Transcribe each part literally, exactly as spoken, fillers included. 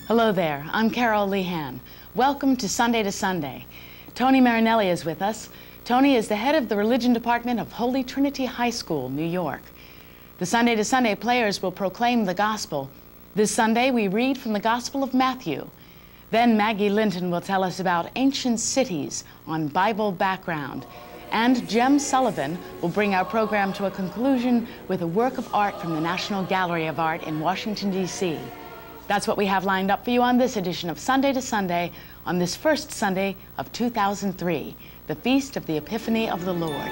Hello there, I'm Carole Lehan. Welcome to Sunday to Sunday. Tony Marinelli is with us. Tony is the head of the religion department of Holy Trinity High School, New York. The Sunday to Sunday players will proclaim the gospel. This Sunday we read from the Gospel of Matthew. Then Maggie Linton will tell us about ancient cities on Bible background. And Jem Sullivan will bring our program to a conclusion with a work of art from the National Gallery of Art in Washington, D C That's what we have lined up for you on this edition of Sunday to Sunday on this first Sunday of two thousand three, the Feast of the Epiphany of the Lord.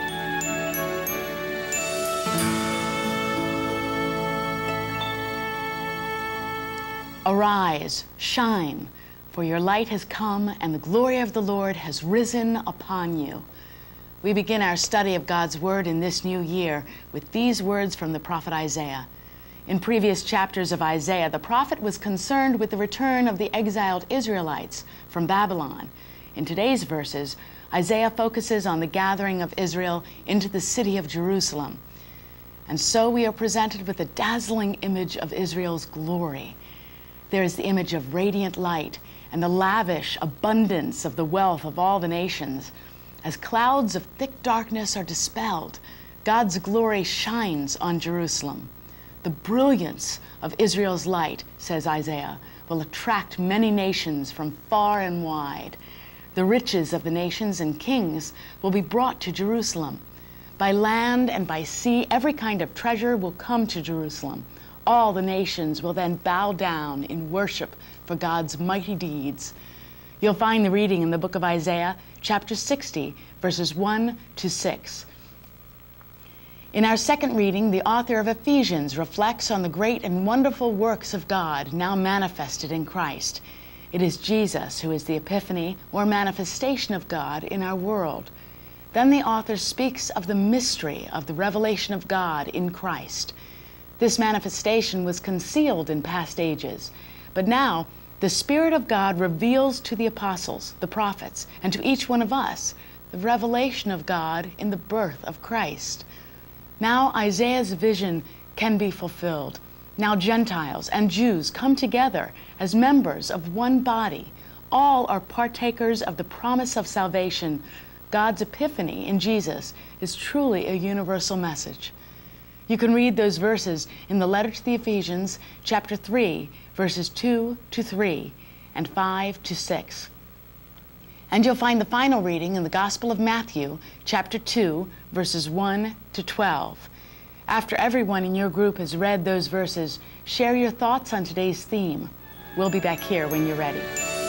Arise, shine, for your light has come and the glory of the Lord has risen upon you. We begin our study of God's Word in this new year with these words from the prophet Isaiah. In previous chapters of Isaiah, the prophet was concerned with the return of the exiled Israelites from Babylon. In today's verses, Isaiah focuses on the gathering of Israel into the city of Jerusalem. And so we are presented with a dazzling image of Israel's glory. There is the image of radiant light and the lavish abundance of the wealth of all the nations. As clouds of thick darkness are dispelled, God's glory shines on Jerusalem. The brilliance of Israel's light, says Isaiah, will attract many nations from far and wide. The riches of the nations and kings will be brought to Jerusalem. By land and by sea, every kind of treasure will come to Jerusalem. All the nations will then bow down in worship for God's mighty deeds. You'll find the reading in the book of Isaiah, chapter sixty, verses one to six. In our second reading, the author of Ephesians reflects on the great and wonderful works of God now manifested in Christ. It is Jesus who is the epiphany or manifestation of God in our world. Then the author speaks of the mystery of the revelation of God in Christ. This manifestation was concealed in past ages, but now the Spirit of God reveals to the apostles, the prophets, and to each one of us the revelation of God in the birth of Christ. Now Isaiah's vision can be fulfilled. Now Gentiles and Jews come together as members of one body. All are partakers of the promise of salvation. God's epiphany in Jesus is truly a universal message. You can read those verses in the letter to the Ephesians, chapter three, verses two to three and five to six. And you'll find the final reading in the Gospel of Matthew, chapter two, verses one to twelve. After everyone in your group has read those verses, share your thoughts on today's theme. We'll be back here when you're ready.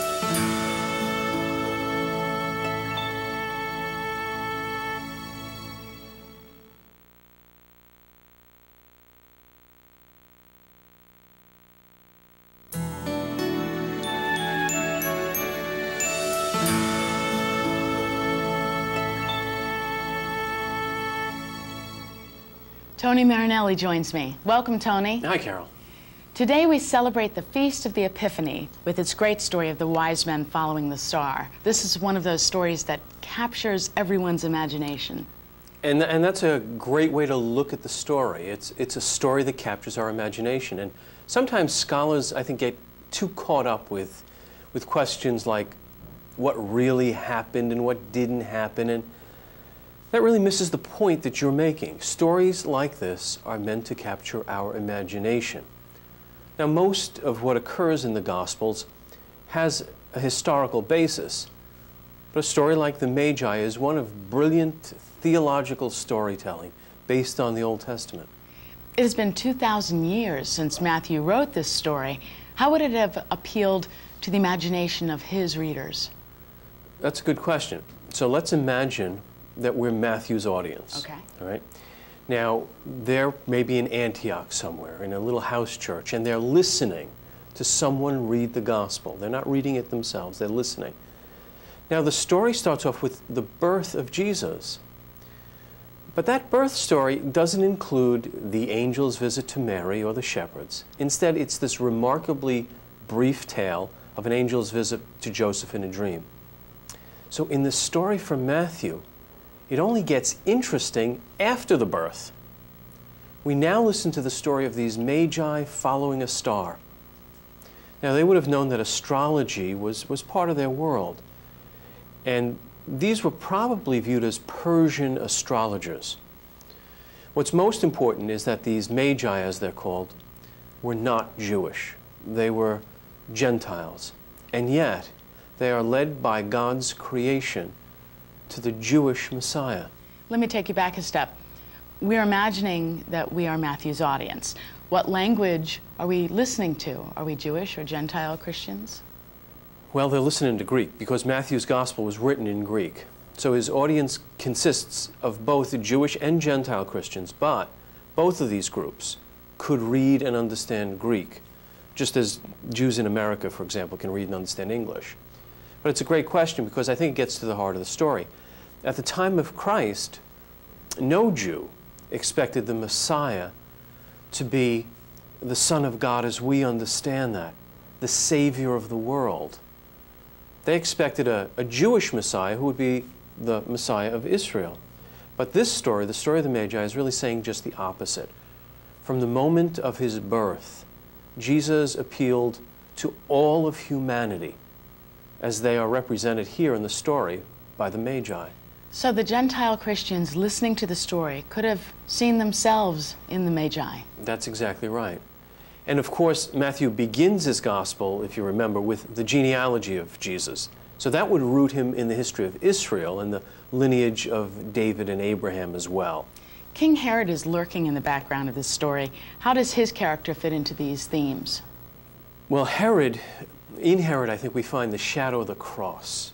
Tony Marinelli joins me. Welcome, Tony. Hi, Carole. Today we celebrate the Feast of the Epiphany with its great story of the wise men following the star. This is one of those stories that captures everyone's imagination. And, and that's a great way to look at the story. It's, it's a story that captures our imagination. And sometimes scholars, I think, get too caught up with, with questions like what really happened and what didn't happen. And that really misses the point that you're making. Stories like this are meant to capture our imagination. Now, most of what occurs in the Gospels has a historical basis, but a story like the Magi is one of brilliant theological storytelling based on the Old Testament. It has been two thousand years since Matthew wrote this story. How would it have appealed to the imagination of his readers? That's a good question. So let's imagine that we're Matthew's audience. Okay. All right. Now, they're maybe in Antioch somewhere, in a little house church, and they're listening to someone read the gospel. They're not reading it themselves, they're listening. Now, the story starts off with the birth of Jesus. But that birth story doesn't include the angel's visit to Mary or the shepherds. Instead, it's this remarkably brief tale of an angel's visit to Joseph in a dream. So in the story from Matthew, it only gets interesting after the birth. We now listen to the story of these Magi following a star. Now, they would have known that astrology was, was part of their world. And these were probably viewed as Persian astrologers. What's most important is that these Magi, as they're called, were not Jewish. They were Gentiles. And yet, they are led by God's creation to the Jewish Messiah. Let me take you back a step. We're imagining that we are Matthew's audience. What language are we listening to? Are we Jewish or Gentile Christians? Well, they're listening to Greek because Matthew's gospel was written in Greek. So his audience consists of both Jewish and Gentile Christians, but both of these groups could read and understand Greek, just as Jews in America, for example, can read and understand English. But it's a great question because I think it gets to the heart of the story. At the time of Christ, no Jew expected the Messiah to be the Son of God as we understand that, the Savior of the world. They expected a, a Jewish Messiah who would be the Messiah of Israel. But this story, the story of the Magi, is really saying just the opposite. From the moment of his birth, Jesus appealed to all of humanity, as they are represented here in the story by the Magi. So the Gentile Christians listening to the story could have seen themselves in the Magi. That's exactly right. And of course, Matthew begins his gospel, if you remember, with the genealogy of Jesus. So that would root him in the history of Israel and the lineage of David and Abraham as well. King Herod is lurking in the background of this story. How does his character fit into these themes? Well, Herod, in Herod, I think we find the shadow of the cross.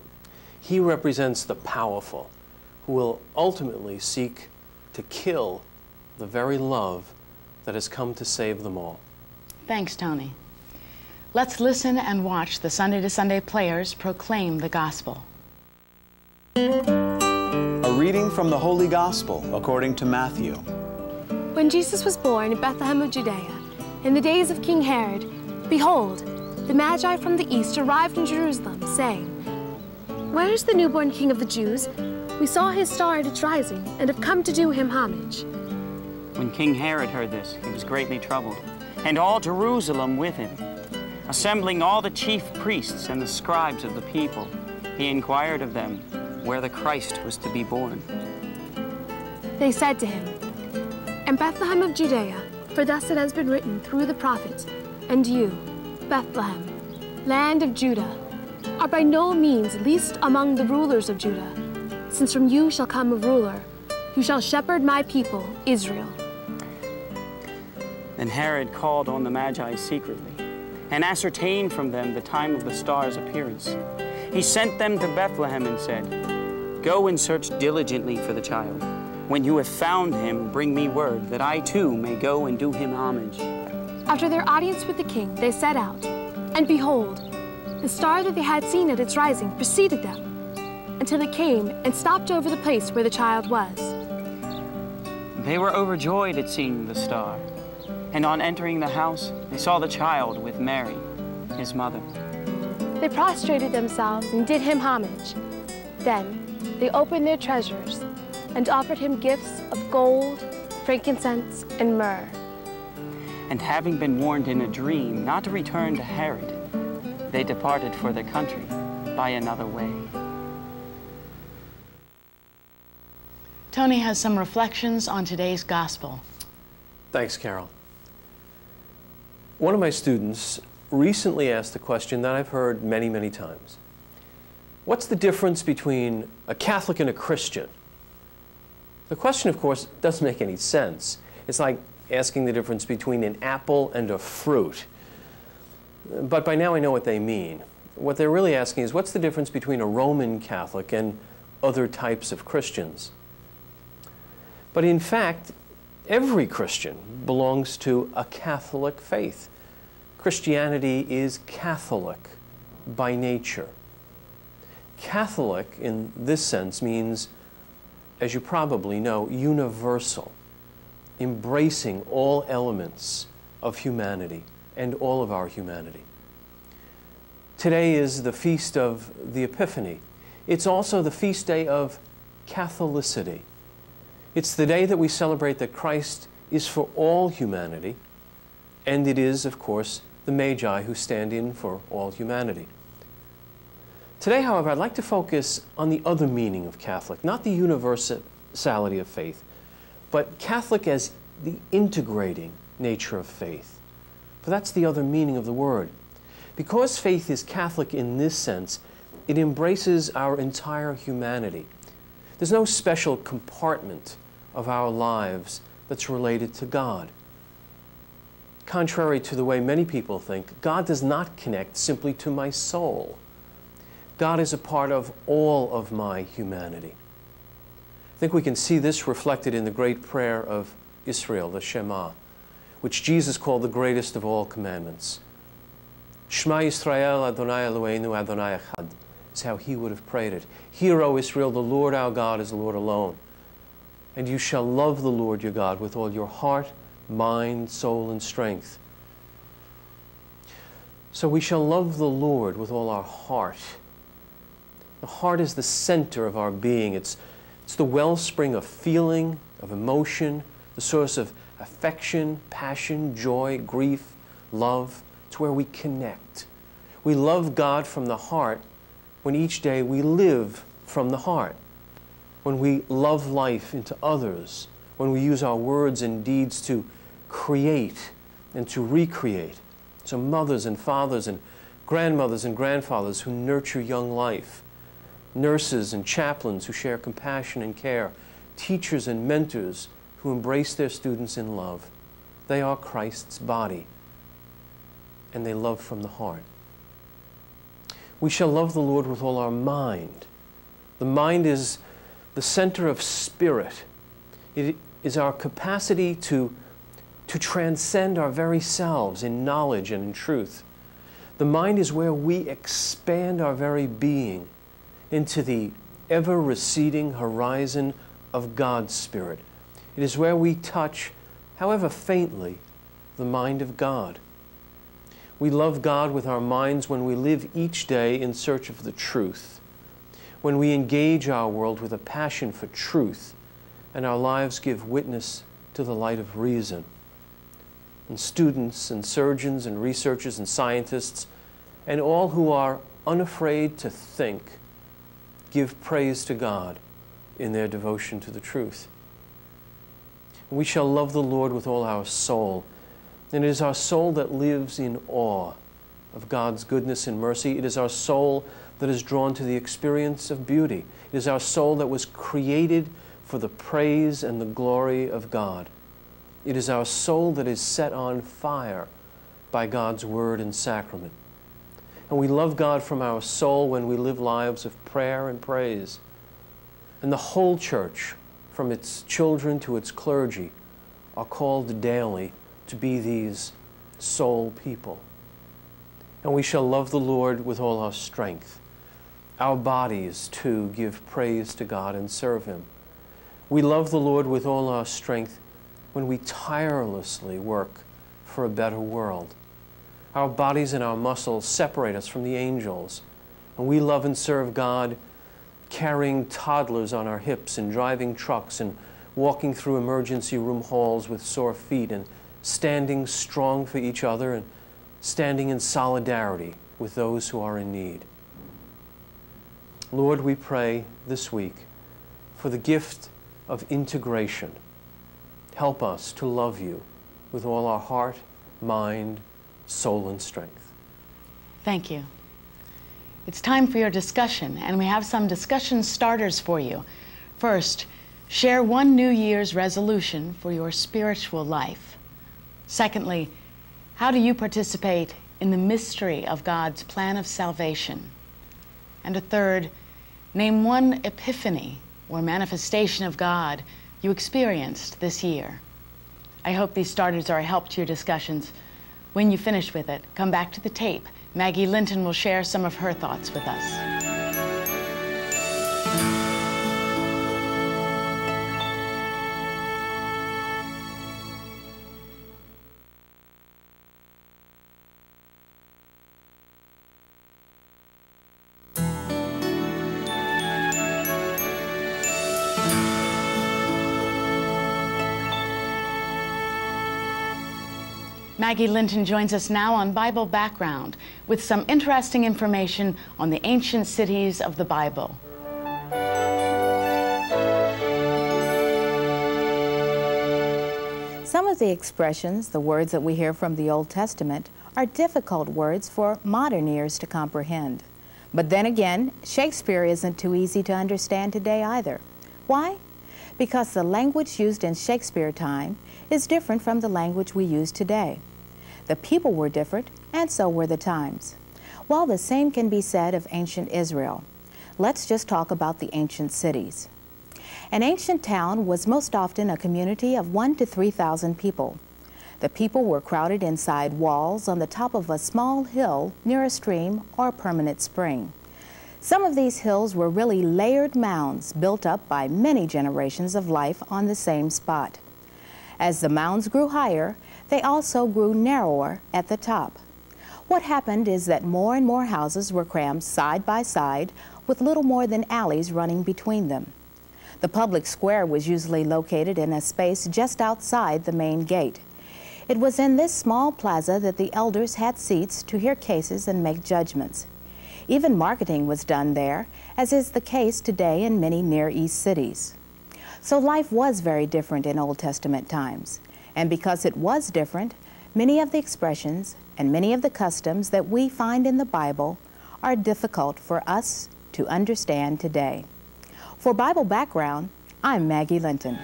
He represents the powerful who will ultimately seek to kill the very love that has come to save them all. Thanks, Tony. Let's listen and watch the Sunday to Sunday players proclaim the gospel. A reading from the Holy Gospel according to Matthew. When Jesus was born in Bethlehem of Judea, in the days of King Herod, behold, the Magi from the east arrived in Jerusalem, saying, "Where is the newborn King of the Jews? We saw his star at its rising, and have come to do him homage." When King Herod heard this, he was greatly troubled, and all Jerusalem with him. Assembling all the chief priests and the scribes of the people, he inquired of them where the Christ was to be born. They said to him, "In Bethlehem of Judea, for thus it has been written through the prophets, and you, Bethlehem, land of Judah, are by no means least among the rulers of Judah, since from you shall come a ruler who shall shepherd my people, Israel." Then Herod called on the Magi secretly and ascertained from them the time of the star's appearance. He sent them to Bethlehem and said, "Go and search diligently for the child. When you have found him, bring me word, that I too may go and do him homage." After their audience with the king, they set out, and behold, the star that they had seen at its rising preceded them, until it came and stopped over the place where the child was. They were overjoyed at seeing the star, and on entering the house, they saw the child with Mary, his mother. They prostrated themselves and did him homage. Then they opened their treasures and offered him gifts of gold, frankincense, and myrrh. And having been warned in a dream not to return to Herod, they departed for their country by another way. Tony has some reflections on today's gospel. Thanks, Carole. One of my students recently asked a question that I've heard many, many times. What's the difference between a Catholic and a Christian? The question, of course, doesn't make any sense. It's like asking the difference between an apple and a fruit. But by now I know what they mean. What they're really asking is, what's the difference between a Roman Catholic and other types of Christians? But in fact, every Christian belongs to a Catholic faith. Christianity is Catholic by nature. Catholic, in this sense, means, as you probably know, universal, embracing all elements of humanity and all of our humanity. Today is the feast of the Epiphany. It's also the feast day of Catholicity. It's the day that we celebrate that Christ is for all humanity, and it is, of course, the Magi who stand in for all humanity. Today, however, I'd like to focus on the other meaning of Catholic, not the universality of faith, but Catholic as the integrating nature of faith. For that's the other meaning of the word. Because faith is Catholic in this sense, it embraces our entire humanity. There's no special compartment of our lives that's related to God. Contrary to the way many people think, God does not connect simply to my soul. God is a part of all of my humanity. I think we can see this reflected in the great prayer of Israel, the Shema, which Jesus called the greatest of all commandments. Shema Yisrael Adonai Eloheinu Adonai Echad is how he would have prayed it. Hear, O Israel, the Lord our God is the Lord alone. And you shall love the Lord your God with all your heart, mind, soul, and strength. So we shall love the Lord with all our heart. The heart is the center of our being. It's, it's the wellspring of feeling, of emotion, the source of affection, passion, joy, grief, love. It's where we connect. We love God from the heart when each day we live from the heart, when we love life into others, when we use our words and deeds to create and to recreate. So mothers and fathers and grandmothers and grandfathers who nurture young life, nurses and chaplains who share compassion and care, teachers and mentors who embrace their students in love. They are Christ's body, and they love from the heart. We shall love the Lord with all our mind. The mind is the center of spirit. It is our capacity to, to transcend our very selves in knowledge and in truth. The mind is where we expand our very being into the ever-receding horizon of God's Spirit. It is where we touch, however faintly, the mind of God. We love God with our minds when we live each day in search of the truth, when we engage our world with a passion for truth, and our lives give witness to the light of reason. And students and surgeons and researchers and scientists and all who are unafraid to think give praise to God in their devotion to the truth. We shall love the Lord with all our soul. And it is our soul that lives in awe of God's goodness and mercy. It is our soul that is drawn to the experience of beauty. It is our soul that was created for the praise and the glory of God. It is our soul that is set on fire by God's word and sacrament. And we love God from our soul when we live lives of prayer and praise. And the whole church, from its children to its clergy, are called daily to be these soul people. And we shall love the Lord with all our strength. Our bodies, too, give praise to God and serve Him. We love the Lord with all our strength when we tirelessly work for a better world. Our bodies and our muscles separate us from the angels, and we love and serve God carrying toddlers on our hips and driving trucks and walking through emergency room halls with sore feet and standing strong for each other and standing in solidarity with those who are in need. Lord, we pray this week for the gift of integration. Help us to love you with all our heart, mind, soul, and strength. Thank you. It's time for your discussion, and we have some discussion starters for you. First, share one New Year's resolution for your spiritual life. Secondly, how do you participate in the mystery of God's plan of salvation? And a third, name one epiphany or manifestation of God you experienced this year. I hope these starters are a help to your discussions. When you finish with it, come back to the tape. Maggie Linton will share some of her thoughts with us. Maggie Linton joins us now on Bible Background with some interesting information on the ancient cities of the Bible. Some of the expressions, the words that we hear from the Old Testament, are difficult words for modern ears to comprehend. But then again, Shakespeare isn't too easy to understand today either. Why? Because the language used in Shakespeare time is different from the language we use today. The people were different, and so were the times. Well, the same can be said of ancient Israel. Let's just talk about the ancient cities. An ancient town was most often a community of one to three thousand people. The people were crowded inside walls on the top of a small hill near a stream or a permanent spring. Some of these hills were really layered mounds built up by many generations of life on the same spot. As the mounds grew higher, they also grew narrower at the top. What happened is that more and more houses were crammed side by side with little more than alleys running between them. The public square was usually located in a space just outside the main gate. It was in this small plaza that the elders had seats to hear cases and make judgments. Even marketing was done there, as is the case today in many Near East cities. So life was very different in Old Testament times. And because it was different, many of the expressions and many of the customs that we find in the Bible are difficult for us to understand today. For Bible Background, I'm Maggie Linton.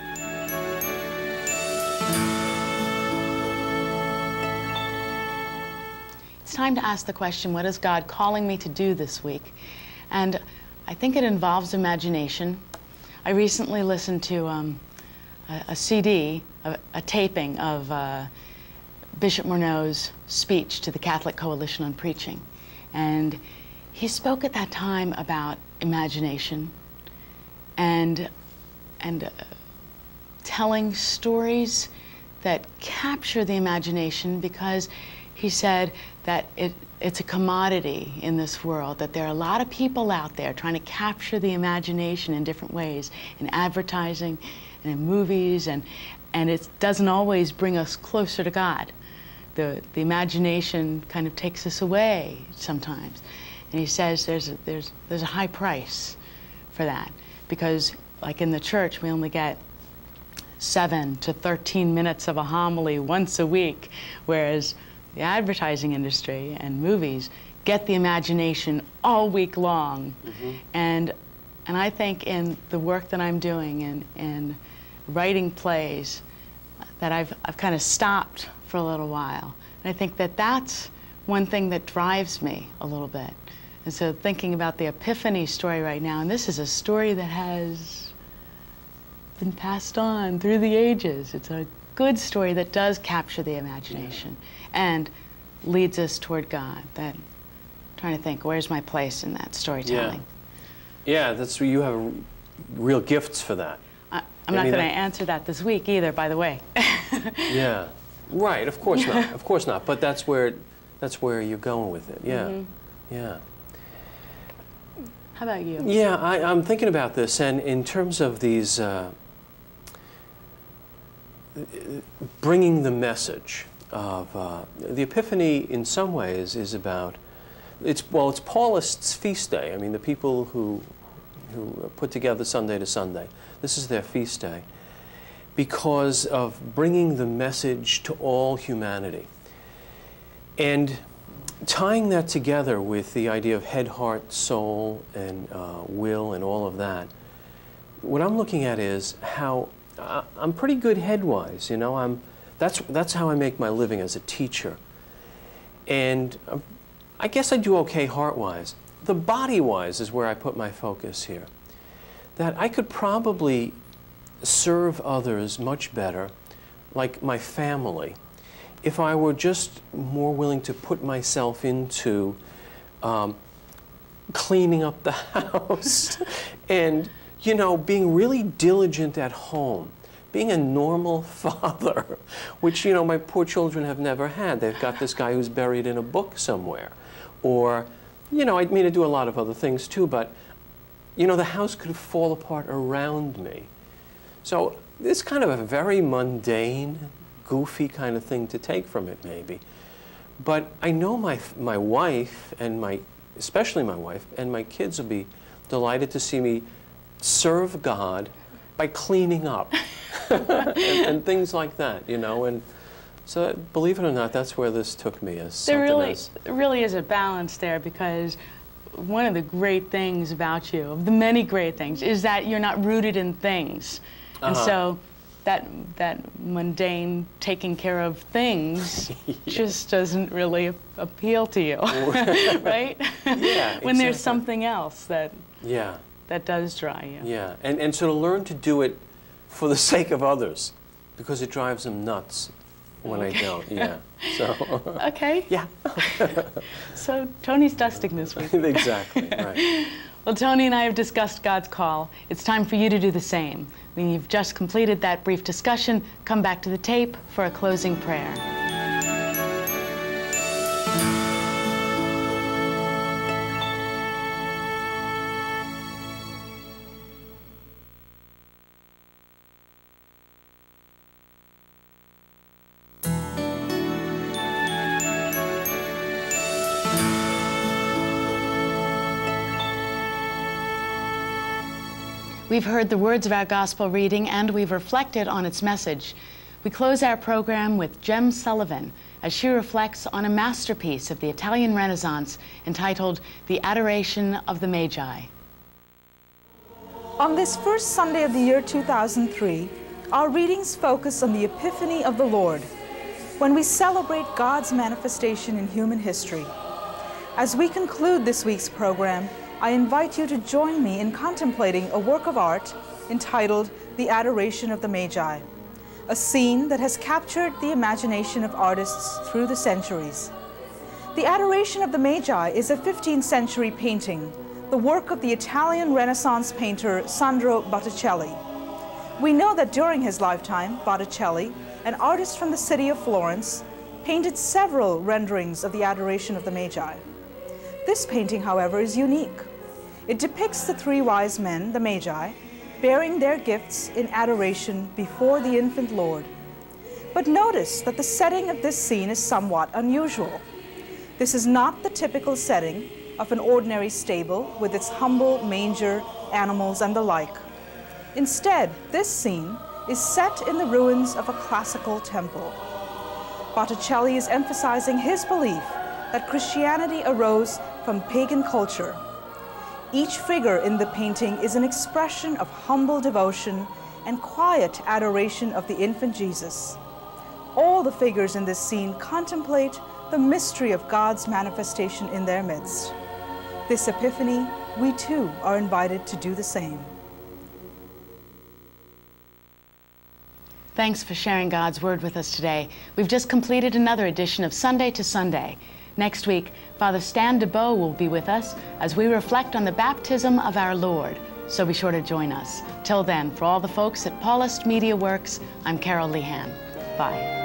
It's time to ask the question, what is God calling me to do this week? And I think it involves imagination. I recently listened to um, a, a C D, a, a taping of uh, Bishop Morneau's speech to the Catholic Coalition on Preaching. And he spoke at that time about imagination and, and uh, telling stories that capture the imagination, because he said that it, it's a commodity in this world, that there are a lot of people out there trying to capture the imagination in different ways, in advertising and in movies, and, and it doesn't always bring us closer to God. The, the imagination kind of takes us away sometimes. And he says there's a, there's, there's a high price for that, because like in the church, we only get seven to thirteen minutes of a homily once a week, whereas the advertising industry and movies get the imagination all week long. Mm-hmm. And, and I think in the work that I'm doing in, in writing plays, that I've, I've kind of stopped for a little while. And I think that that's one thing that drives me a little bit. And so thinking about the Epiphany story right now, and this is a story that has been passed on through the ages. It's a good story that does capture the imagination. Yeah. And leads us toward God. That, trying to think, where's my place in that storytelling? Yeah, yeah, that's where you have real gifts for that. I, I'm I not going to answer that this week either, by the way. Yeah, right. Of course not. Of course not. But that's where, that's where you're going with it. Yeah, mm-hmm. Yeah. How about you? Yeah, I, I'm thinking about this, and in terms of these, uh, bringing the message of uh, the Epiphany, in some ways, is about, it's well, it's Paulist's feast day. I mean, the people who who put together Sunday to Sunday, this is their feast day, because of bringing the message to all humanity, and tying that together with the idea of head, heart, soul, and uh, will, and all of that. What I'm looking at is how uh, I'm pretty good head-wise. You know, I'm. That's, that's how I make my living as a teacher. And um, I guess I do okay heart-wise. The body-wise is where I put my focus here. That I could probably serve others much better, like my family, if I were just more willing to put myself into um, cleaning up the house and, you know, being really diligent at home. Being a normal father, which, you know, my poor children have never had. They've got this guy who's buried in a book somewhere. Or, you know, I mean, I do a lot of other things too, but, you know, the house could fall apart around me. So this kind of a very mundane goofy kind of thing to take from it, maybe. But I know my, my wife, and my, especially my wife, and my kids will be delighted to see me serve God by cleaning up and, and things like that, you know. And so, believe it or not, that's where this took me. As There really, as, really is a balance there, because one of the great things about you, of the many great things, is that you're not rooted in things. And uh-huh. so that, that mundane taking care of things yeah. just doesn't really appeal to you, right? Yeah, When there's exactly. something else that, yeah. that does draw you. Yeah, and, and so to learn to do it for the sake of others, because it drives them nuts when okay. I don't, yeah. So. Okay. Yeah. So Tony's dusting this week. Exactly, right. Well, Tony and I have discussed God's call. It's time for you to do the same. When you've just completed that brief discussion, come back to the tape for a closing prayer. We've heard the words of our gospel reading, and we've reflected on its message. We close our program with Jem Sullivan as she reflects on a masterpiece of the Italian Renaissance entitled The Adoration of the Magi. On this first Sunday of the year two thousand three, our readings focus on the Epiphany of the Lord, when we celebrate God's manifestation in human history. As we conclude this week's program, I invite you to join me in contemplating a work of art entitled The Adoration of the Magi, a scene that has captured the imagination of artists through the centuries. The Adoration of the Magi is a fifteenth century painting, the work of the Italian Renaissance painter Sandro Botticelli. We know that during his lifetime, Botticelli, an artist from the city of Florence, painted several renderings of the Adoration of the Magi. This painting, however, is unique. It depicts the three wise men, the Magi, bearing their gifts in adoration before the infant Lord. But notice that the setting of this scene is somewhat unusual. This is not the typical setting of an ordinary stable with its humble manger, animals, and the like. Instead, this scene is set in the ruins of a classical temple. Botticelli is emphasizing his belief that Christianity arose from pagan culture. Each figure in the painting is an expression of humble devotion and quiet adoration of the infant Jesus. All the figures in this scene contemplate the mystery of God's manifestation in their midst. This Epiphany, we too are invited to do the same. Thanks for sharing God's Word with us today. We've just completed another edition of Sunday to Sunday. Next week, Father Stan DeBow will be with us as we reflect on the baptism of our Lord, so be sure to join us. Till then, for all the folks at Paulist Media Works, I'm Carole Lehan. Bye.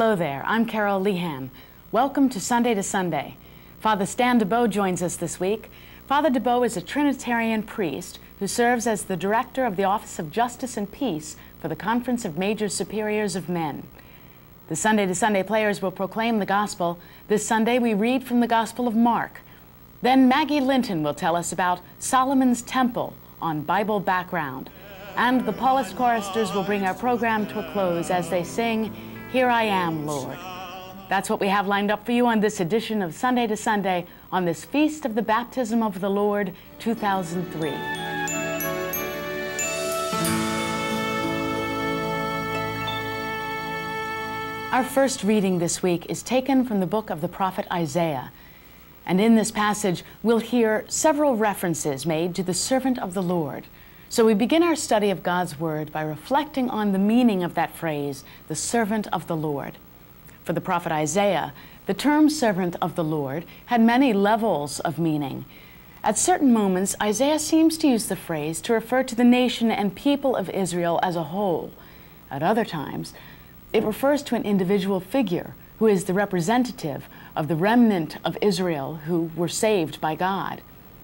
Hello there, I'm Carole Lehan. Welcome to Sunday to Sunday. Father Stan DeBow joins us this week. Father DeBow is a Trinitarian priest who serves as the director of the Office of Justice and Peace for the Conference of Major Superiors of Men. The Sunday to Sunday players will proclaim the gospel. This Sunday we read from the Gospel of Mark. Then Maggie Linton will tell us about Solomon's Temple on Bible background. And the Paulist Choristers will bring our program to a close as they sing, "Here I Am, Lord." That's what we have lined up for you on this edition of Sunday to Sunday on this Feast of the Baptism of the Lord two thousand three. Our first reading this week is taken from the book of the prophet Isaiah. And in this passage, we'll hear several references made to the servant of the Lord. So we begin our study of God's Word by reflecting on the meaning of that phrase, the servant of the Lord. For the prophet Isaiah, the term servant of the Lord had many levels of meaning. At certain moments, Isaiah seems to use the phrase to refer to the nation and people of Israel as a whole. At other times, it refers to an individual figure who is the representative of the remnant of Israel who were saved by God.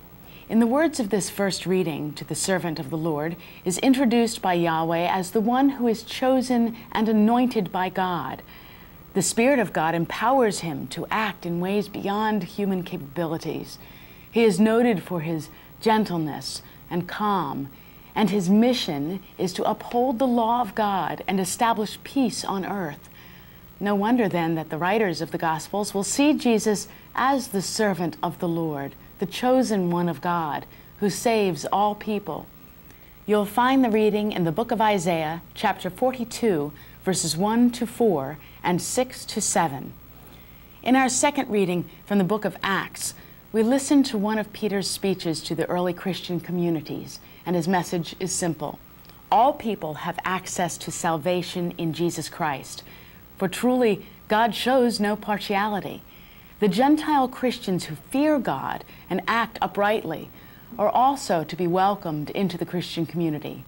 In the words of this first reading, to the servant of the Lord is introduced by Yahweh as the one who is chosen and anointed by God. The Spirit of God empowers him to act in ways beyond human capabilities. He is noted for his gentleness and calm, and his mission is to uphold the law of God and establish peace on earth. No wonder then that the writers of the Gospels will see Jesus as the servant of the Lord, the chosen one of God, who saves all people. You'll find the reading in the book of Isaiah, chapter forty-two, verses one to four and six to seven. In our second reading from the book of Acts, we listen to one of Peter's speeches to the early Christian communities, and his message is simple. All people have access to salvation in Jesus Christ, for truly God shows no partiality. The Gentile Christians who fear God and act uprightly are also to be welcomed into the Christian community.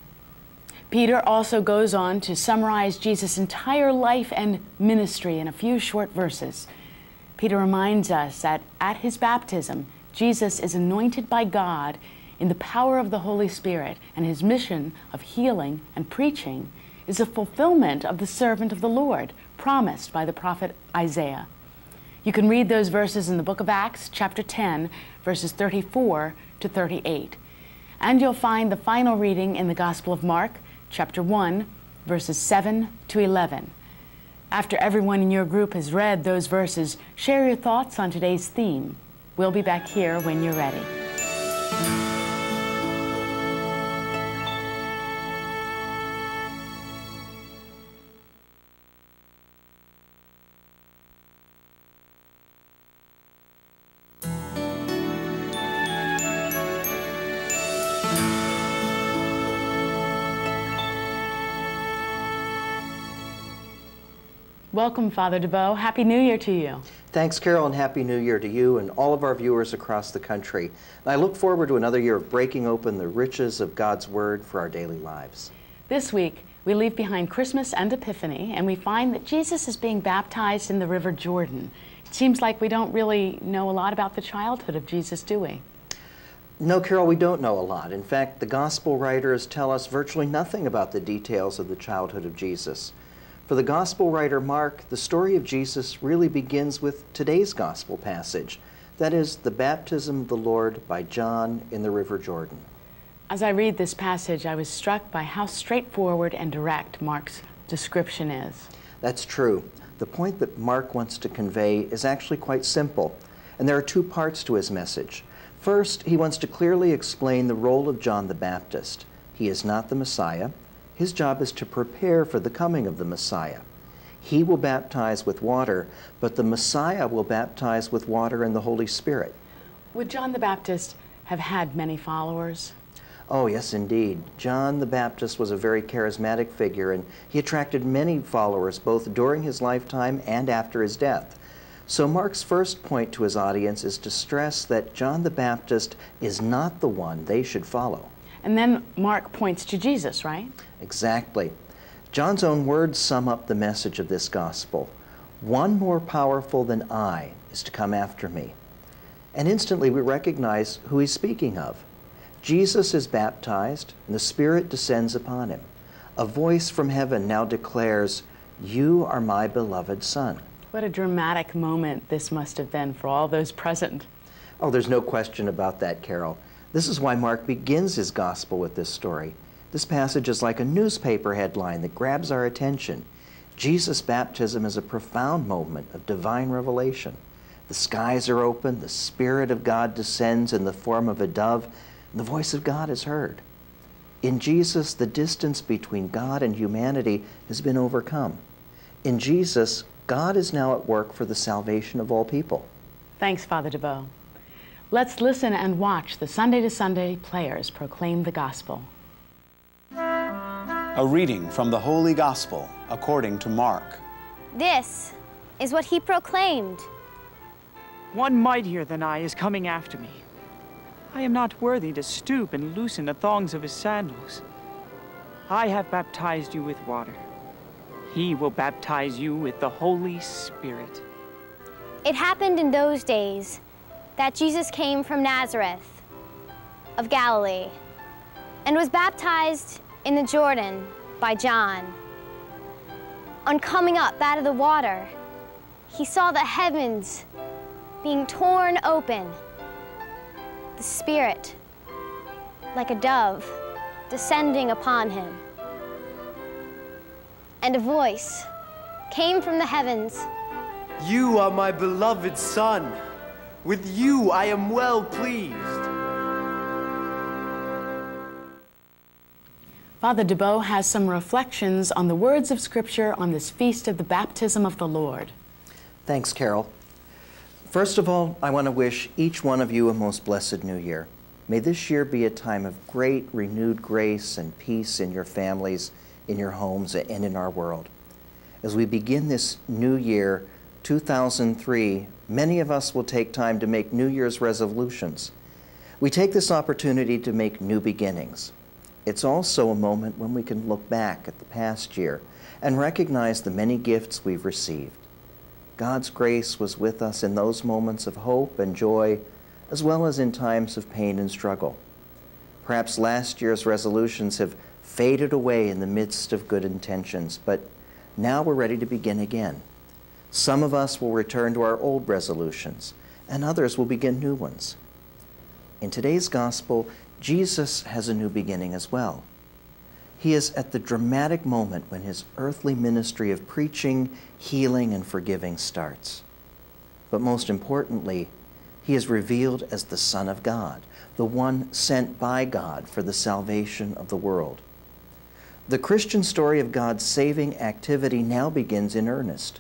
Peter also goes on to summarize Jesus' entire life and ministry in a few short verses. Peter reminds us that at his baptism, Jesus is anointed by God in the power of the Holy Spirit, and his mission of healing and preaching is a fulfillment of the servant of the Lord promised by the prophet Isaiah. You can read those verses in the book of Acts, chapter ten, verses thirty-four to thirty-eight. And you'll find the final reading in the Gospel of Mark, chapter one, verses seven to eleven. After everyone in your group has read those verses, share your thoughts on today's theme. We'll be back here when you're ready. Welcome, Father DeBow. Happy New Year to you. Thanks, Carole, and Happy New Year to you and all of our viewers across the country. And I look forward to another year of breaking open the riches of God's Word for our daily lives. This week, we leave behind Christmas and Epiphany, and we find that Jesus is being baptized in the River Jordan. It seems like we don't really know a lot about the childhood of Jesus, do we? No, Carole, we don't know a lot. In fact, the Gospel writers tell us virtually nothing about the details of the childhood of Jesus. For the Gospel writer Mark, the story of Jesus really begins with today's Gospel passage. That is, the baptism of the Lord by John in the River Jordan. As I read this passage, I was struck by how straightforward and direct Mark's description is. That's true. The point that Mark wants to convey is actually quite simple, and there are two parts to his message. First, he wants to clearly explain the role of John the Baptist. He is not the Messiah. His job is to prepare for the coming of the Messiah. He will baptize with water, but the Messiah will baptize with water and the Holy Spirit. Would John the Baptist have had many followers? Oh, yes, indeed. John the Baptist was a very charismatic figure, and he attracted many followers both during his lifetime and after his death. So Mark's first point to his audience is to stress that John the Baptist is not the one they should follow. And then Mark points to Jesus, right? Exactly. John's own words sum up the message of this gospel. One more powerful than I is to come after me. And instantly we recognize who he's speaking of. Jesus is baptized, and the Spirit descends upon him. A voice from heaven now declares, "You are my beloved Son." What a dramatic moment this must have been for all those present. Oh, there's no question about that, Carole. This is why Mark begins his gospel with this story. This passage is like a newspaper headline that grabs our attention. Jesus' baptism is a profound moment of divine revelation. The skies are open, the Spirit of God descends in the form of a dove, and the voice of God is heard. In Jesus, the distance between God and humanity has been overcome. In Jesus, God is now at work for the salvation of all people. Thanks, Father DeBow. Let's listen and watch the Sunday to Sunday players proclaim the gospel. A reading from the Holy Gospel according to Mark. This is what he proclaimed. One mightier than I is coming after me. I am not worthy to stoop and loosen the thongs of his sandals. I have baptized you with water. He will baptize you with the Holy Spirit. It happened in those days that Jesus came from Nazareth of Galilee and was baptized in the Jordan by John. On coming up out of the water, he saw the heavens being torn open, the Spirit, like a dove, descending upon him. And a voice came from the heavens. "You are my beloved Son. With you I am well pleased." Father DeBow has some reflections on the words of Scripture on this feast of the baptism of the Lord. Thanks, Carole. First of all, I want to wish each one of you a most blessed new year. May this year be a time of great renewed grace and peace in your families, in your homes, and in our world. As we begin this new year, two thousand three, many of us will take time to make New Year's resolutions. We take this opportunity to make new beginnings. It's also a moment when we can look back at the past year and recognize the many gifts we've received. God's grace was with us in those moments of hope and joy, as well as in times of pain and struggle. Perhaps last year's resolutions have faded away in the midst of good intentions, but now we're ready to begin again. Some of us will return to our old resolutions, and others will begin new ones. In today's gospel, Jesus has a new beginning as well. He is at the dramatic moment when his earthly ministry of preaching, healing, and forgiving starts. But most importantly, he is revealed as the Son of God, the one sent by God for the salvation of the world. The Christian story of God's saving activity now begins in earnest.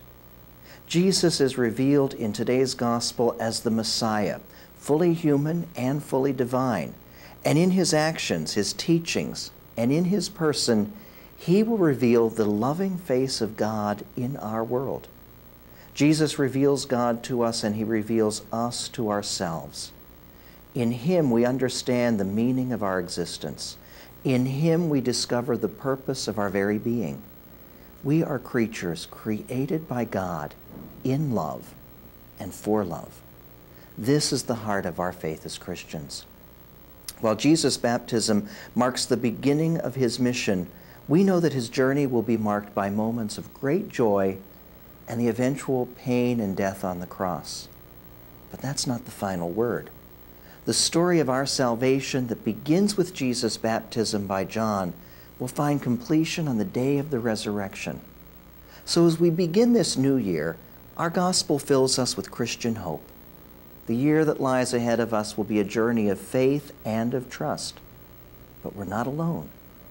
Jesus is revealed in today's gospel as the Messiah, fully human and fully divine. And in his actions, his teachings, and in his person, he will reveal the loving face of God in our world. Jesus reveals God to us, and he reveals us to ourselves. In him we understand the meaning of our existence. In him we discover the purpose of our very being. We are creatures created by God in love and for love. This is the heart of our faith as Christians. While Jesus' baptism marks the beginning of his mission, we know that his journey will be marked by moments of great joy and the eventual pain and death on the cross. But that's not the final word. The story of our salvation that begins with Jesus' baptism by John will find completion on the day of the resurrection. So as we begin this new year, our gospel fills us with Christian hope. The year that lies ahead of us will be a journey of faith and of trust. But we're not alone.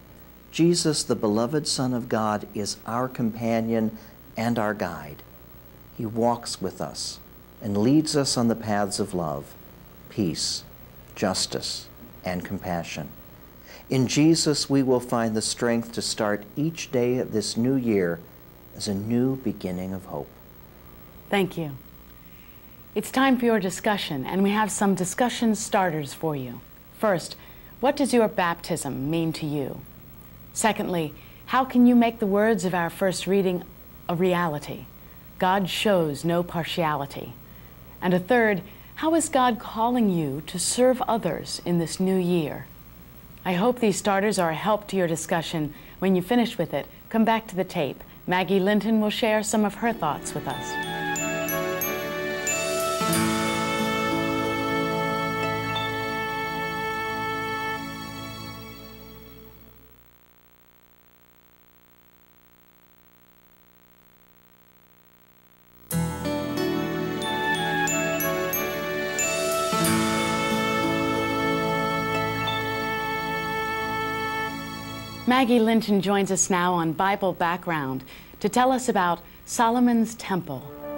Jesus, the beloved Son of God, is our companion and our guide. He walks with us and leads us on the paths of love, peace, justice, and compassion. In Jesus, we will find the strength to start each day of this new year as a new beginning of hope. Thank you. It's time for your discussion, and we have some discussion starters for you. First, what does your baptism mean to you? Secondly, how can you make the words of our first reading a reality? God shows no partiality. And a third, how is God calling you to serve others in this new year? I hope these starters are a help to your discussion. When you finish with it, come back to the tape. Maggie Linton will share some of her thoughts with us. Maggie Linton joins us now on Bible Background to tell us about Solomon's Temple.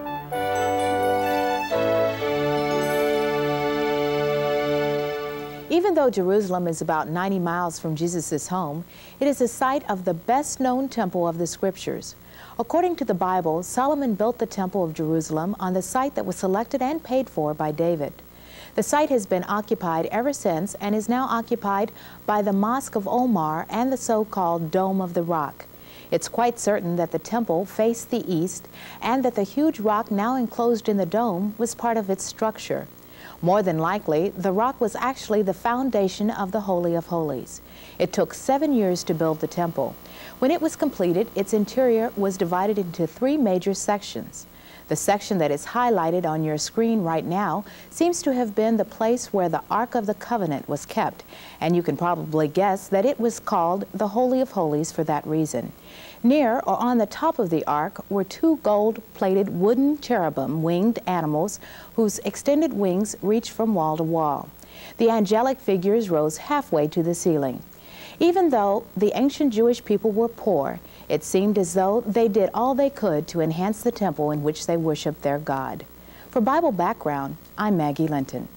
Even though Jerusalem is about ninety miles from Jesus' home, it is the site of the best-known temple of the Scriptures. According to the Bible, Solomon built the Temple of Jerusalem on the site that was selected and paid for by David. The site has been occupied ever since and is now occupied by the Mosque of Omar and the so-called Dome of the Rock. It's quite certain that the temple faced the east and that the huge rock now enclosed in the dome was part of its structure. More than likely, the rock was actually the foundation of the Holy of Holies. It took seven years to build the temple. When it was completed, its interior was divided into three major sections. The section that is highlighted on your screen right now seems to have been the place where the Ark of the Covenant was kept, and you can probably guess that it was called the Holy of Holies for that reason. Near or on the top of the Ark were two gold-plated wooden cherubim winged animals whose extended wings reached from wall to wall. The angelic figures rose halfway to the ceiling. Even though the ancient Jewish people were poor, it seemed as though they did all they could to enhance the temple in which they worshiped their God. For Bible Background, I'm Maggie Linton.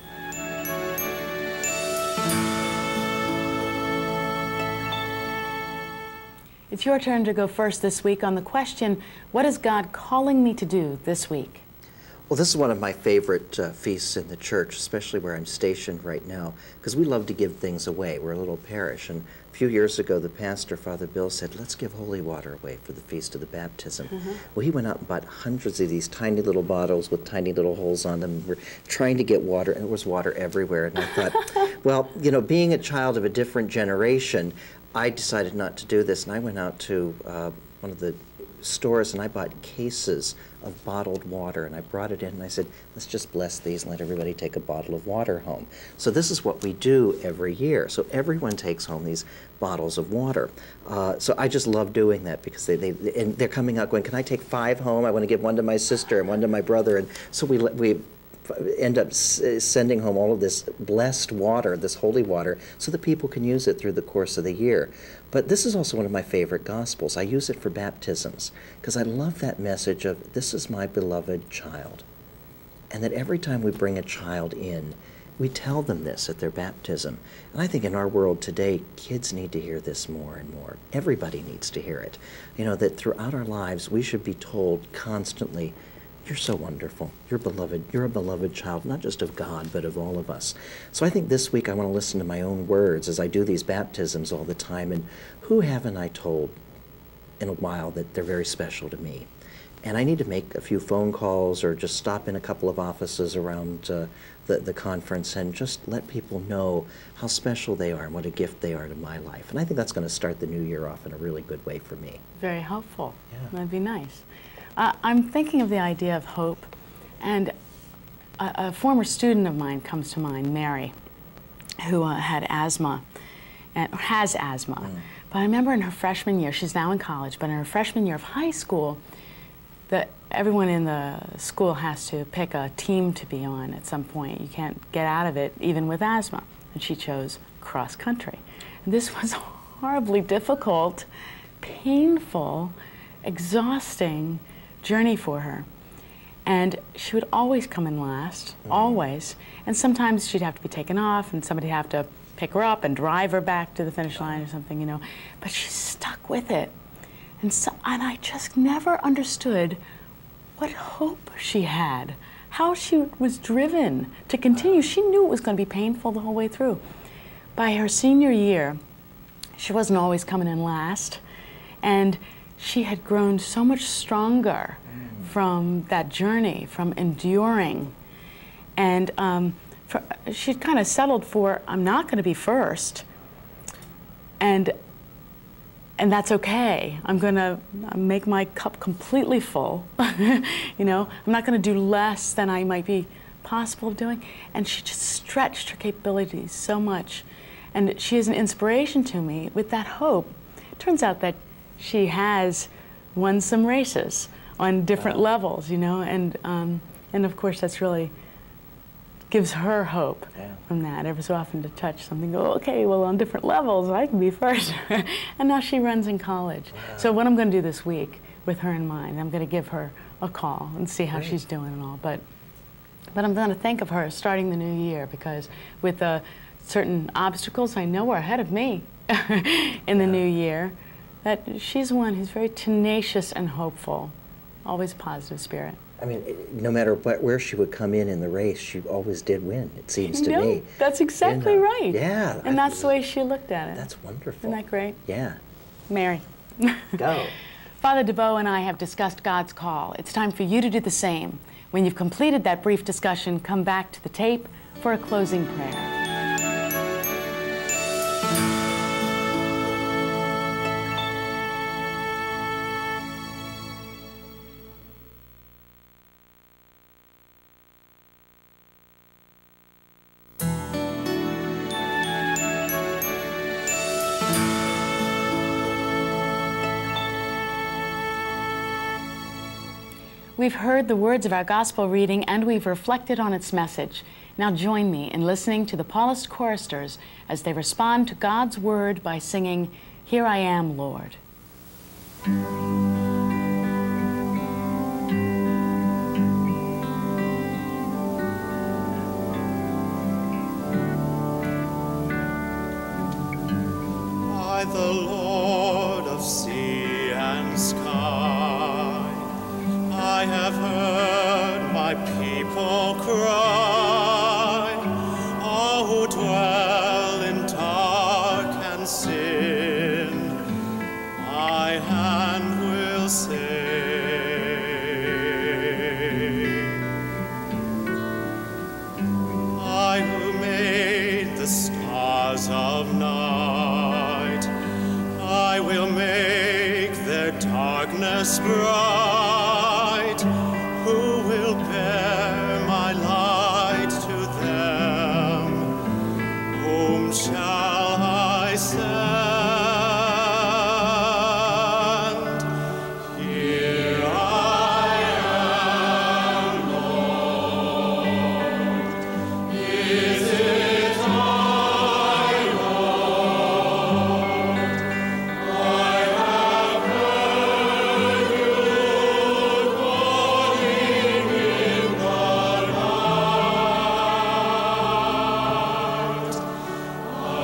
It's your turn to go first this week on the question, what is God calling me to do this week? Well, this is one of my favorite uh, feasts in the church, especially where I'm stationed right now, because we love to give things away. We're a little parish, and a few years ago, the pastor, Father Bill, said, let's give holy water away for the Feast of the Baptism. Mm-hmm. Well, he went out and bought hundreds of these tiny little bottles with tiny little holes on them. We're trying to get water, and there was water everywhere. And I thought, well, you know, being a child of a different generation, I decided not to do this, and I went out to uh, one of the stores and I bought cases of bottled water, and I brought it in and I said, let's just bless these and let everybody take a bottle of water home. So this is what we do every year. So everyone takes home these bottles of water. Uh, so I just love doing that because they, they and they're coming out going, can I take five home? I want to give one to my sister and one to my brother. And so we we end up sending home all of this blessed water, this holy water, so that people can use it through the course of the year. But this is also one of my favorite Gospels. I use it for baptisms because I love that message of, this is my beloved child. And that every time we bring a child in, we tell them this at their baptism. And I think in our world today, kids need to hear this more and more. Everybody needs to hear it. You know, that throughout our lives, we should be told constantly, you're so wonderful. You're beloved. You're a beloved child, not just of God, but of all of us. So I think this week I want to listen to my own words as I do these baptisms all the time. And who haven't I told in a while that they're very special to me? And I need to make a few phone calls or just stop in a couple of offices around uh, the, the conference and just let people know how special they are and what a gift they are to my life. And I think that's going to start the new year off in a really good way for me. Very helpful. Yeah. That'd be nice. Uh, I'm thinking of the idea of hope, and a, a former student of mine comes to mind, Mary, who uh, had asthma, and or has asthma. Mm. But I remember in her freshman year, she's now in college, but in her freshman year of high school, that everyone in the school has to pick a team to be on at some point. You can't get out of it, even with asthma. And she chose cross country. And this was horribly difficult, painful, exhausting journey for her. And she would always come in last, mm-hmm. always. And sometimes she'd have to be taken off and somebody'd have to pick her up and drive her back to the finish line or something, you know. But she stuck with it. And, so, and I just never understood what hope she had, how she was driven to continue. She knew it was going to be painful the whole way through. By her senior year, she wasn't always coming in last. And she had grown so much stronger from that journey, from enduring. And um, for, she'd kind of settled for, I'm not going to be first. And, and that's okay. I'm going to make my cup completely full. You know, I'm not going to do less than I might be possible of doing. And she just stretched her capabilities so much. And she is an inspiration to me with that hope. It turns out that she has won some races on different wow. levels, you know, and, um, and of course that's really gives her hope yeah. from that. Every so often to touch something, go, okay, well on different levels I can be first. And now she runs in college. Wow. So what I'm going to do this week with her in mind, I'm going to give her a call and see how Great. she's doing and all. But, but I'm going to think of her starting the new year, because with the uh, certain obstacles I know are ahead of me in yeah. the new year, that she's one who's very tenacious and hopeful, always a positive spirit. I mean, no matter what, where she would come in in the race, she always did win, it seems to no, me. That's exactly and, uh, right. Yeah. And that's the way she looked at it. That's wonderful. Isn't that great? Yeah. Mary. Go. Father DeBow and I have discussed God's call. It's time for you to do the same. When you've completed that brief discussion, come back to the tape for a closing prayer. We've heard the words of our gospel reading and we've reflected on its message. Now join me in listening to the Paulist choristers as they respond to God's word by singing, "Here I Am, Lord." I, the Lord of sea and sky, I have heard my people cry, all who dwell in dark and sin, my hand will save. I who made the stars of night, I will make their darkness bright. Who will bear my light to them? Whom shall I send? Here I am, Lord. Is it I, Lord? I have heard you calling in the night. I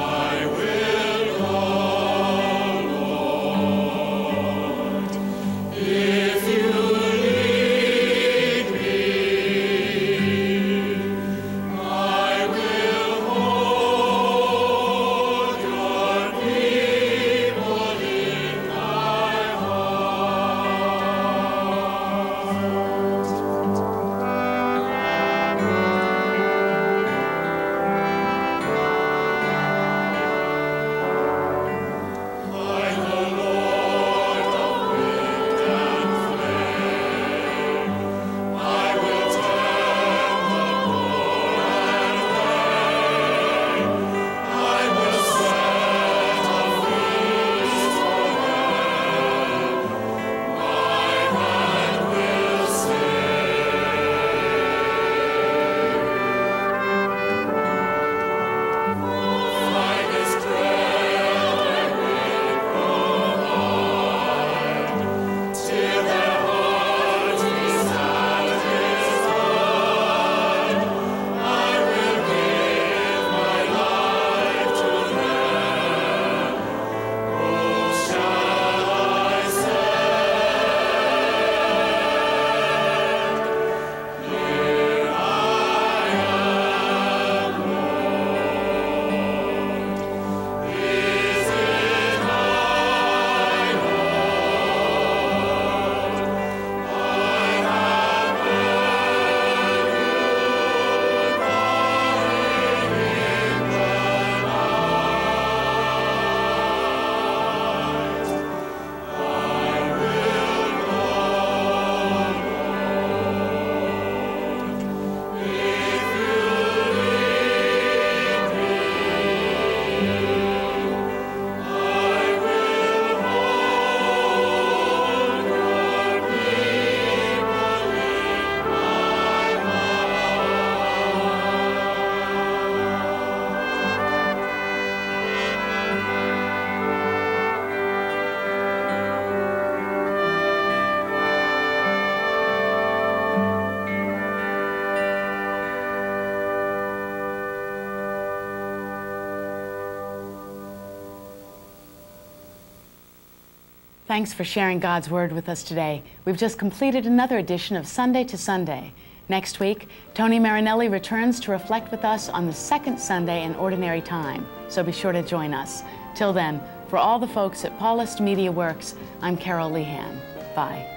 Thanks for sharing God's Word with us today. We've just completed another edition of Sunday to Sunday. Next week, Tony Marinelli returns to reflect with us on the second Sunday in Ordinary Time, so be sure to join us. Till then, for all the folks at Paulist Media Works, I'm Carole Lehan. Bye.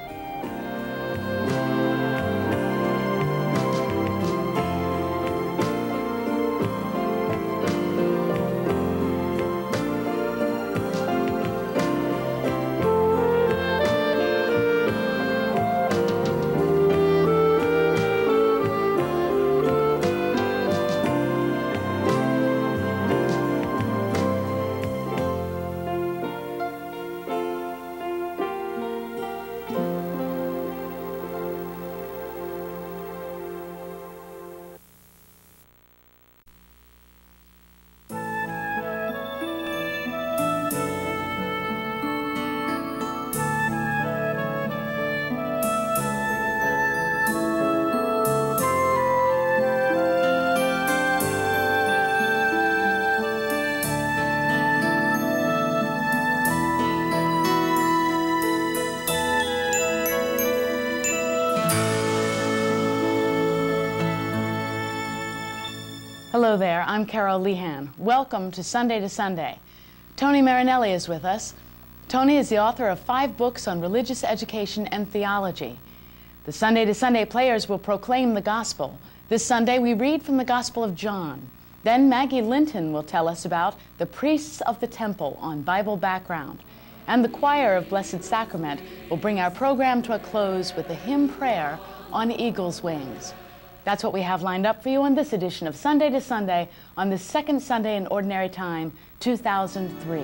Hello there, I'm Carole Lehan. Welcome to Sunday to Sunday. Tony Marinelli is with us. Tony is the author of five books on religious education and theology. The Sunday to Sunday players will proclaim the gospel. This Sunday we read from the Gospel of John. Then Maggie Linton will tell us about the priests of the temple on Bible background. And the choir of Blessed Sacrament will bring our program to a close with a hymn prayer on Eagle's Wings. That's what we have lined up for you on this edition of Sunday to Sunday on the second Sunday in Ordinary Time, two thousand three.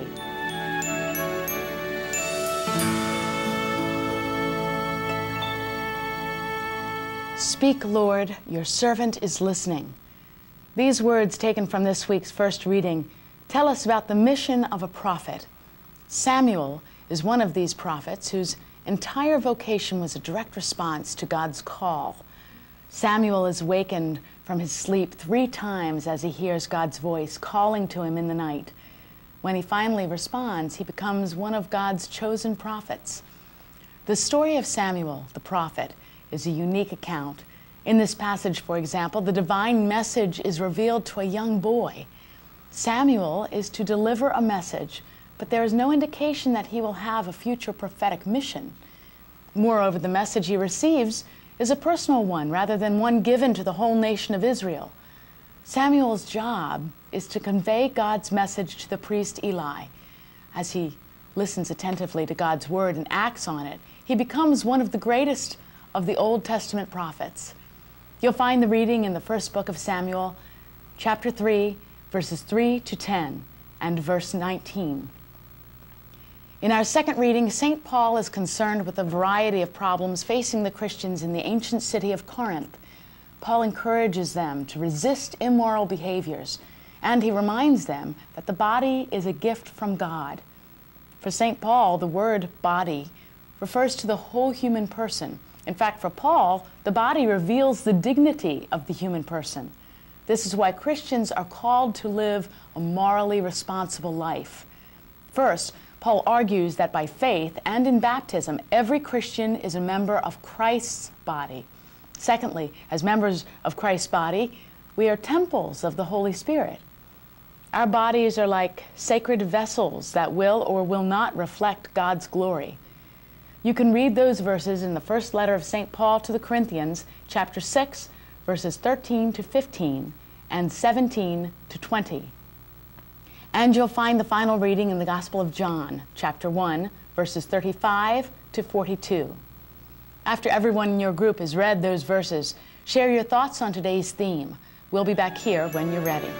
Speak, Lord, your servant is listening. These words taken from this week's first reading tell us about the mission of a prophet. Samuel is one of these prophets whose entire vocation was a direct response to God's call. Samuel is wakened from his sleep three times as he hears God's voice calling to him in the night. When he finally responds, he becomes one of God's chosen prophets. The story of Samuel, the prophet, is a unique account. In this passage, for example, the divine message is revealed to a young boy. Samuel is to deliver a message, but there is no indication that he will have a future prophetic mission. Moreover, the message he receives is a personal one rather than one given to the whole nation of Israel. Samuel's job is to convey God's message to the priest Eli. As he listens attentively to God's word and acts on it, he becomes one of the greatest of the Old Testament prophets. You'll find the reading in the first book of Samuel, chapter three, verses three to ten, and verse nineteen. In our second reading, Saint Paul is concerned with a variety of problems facing the Christians in the ancient city of Corinth. Paul encourages them to resist immoral behaviors, and he reminds them that the body is a gift from God. For Saint Paul, the word body refers to the whole human person. In fact, for Paul, the body reveals the dignity of the human person. This is why Christians are called to live a morally responsible life. First, Paul argues that by faith and in baptism, every Christian is a member of Christ's body. Secondly, as members of Christ's body, we are temples of the Holy Spirit. Our bodies are like sacred vessels that will or will not reflect God's glory. You can read those verses in the first letter of Saint Paul to the Corinthians, chapter six, verses thirteen to fifteen and seventeen to twenty. And you'll find the final reading in the Gospel of John, chapter one, verses thirty-five to forty-two. After everyone in your group has read those verses, share your thoughts on today's theme. We'll be back here when you're ready.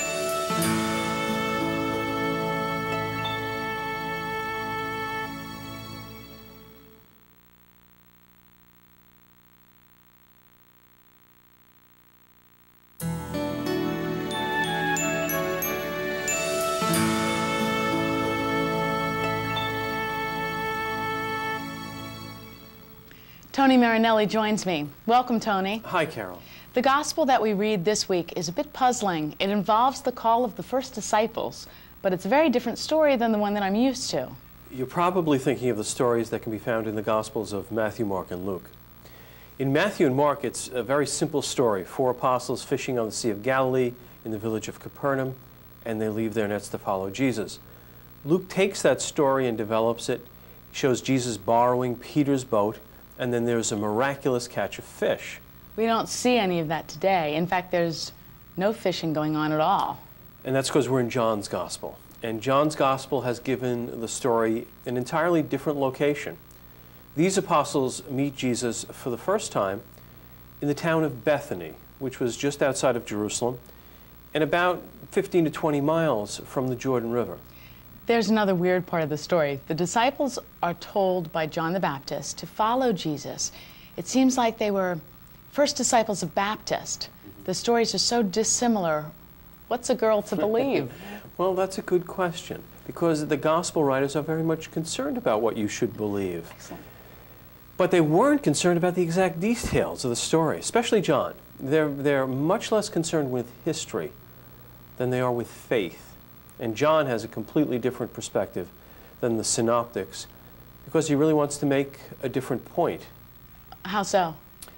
Tony Marinelli joins me. Welcome, Tony. Hi, Carole. The gospel that we read this week is a bit puzzling. It involves the call of the first disciples, but it's a very different story than the one that I'm used to. You're probably thinking of the stories that can be found in the Gospels of Matthew, Mark, and Luke. In Matthew and Mark, it's a very simple story. Four apostles fishing on the Sea of Galilee in the village of Capernaum, and they leave their nets to follow Jesus. Luke takes that story and develops it, shows Jesus borrowing Peter's boat, and then there's a miraculous catch of fish. We don't see any of that today. In fact, there's no fishing going on at all. And that's because we're in John's Gospel. And John's Gospel has given the story an entirely different location. These apostles meet Jesus for the first time in the town of Bethany, which was just outside of Jerusalem, and about fifteen to twenty miles from the Jordan River. There's another weird part of the story. The disciples are told by John the Baptist to follow Jesus. It seems like they were first disciples of Baptist. The stories are so dissimilar. What's a girl to believe? Well, that's a good question, because the gospel writers are very much concerned about what you should believe. Excellent. But they weren't concerned about the exact details of the story, especially John. They're, they're much less concerned with history than they are with faith. And John has a completely different perspective than the synoptics, because he really wants to make a different point. How so?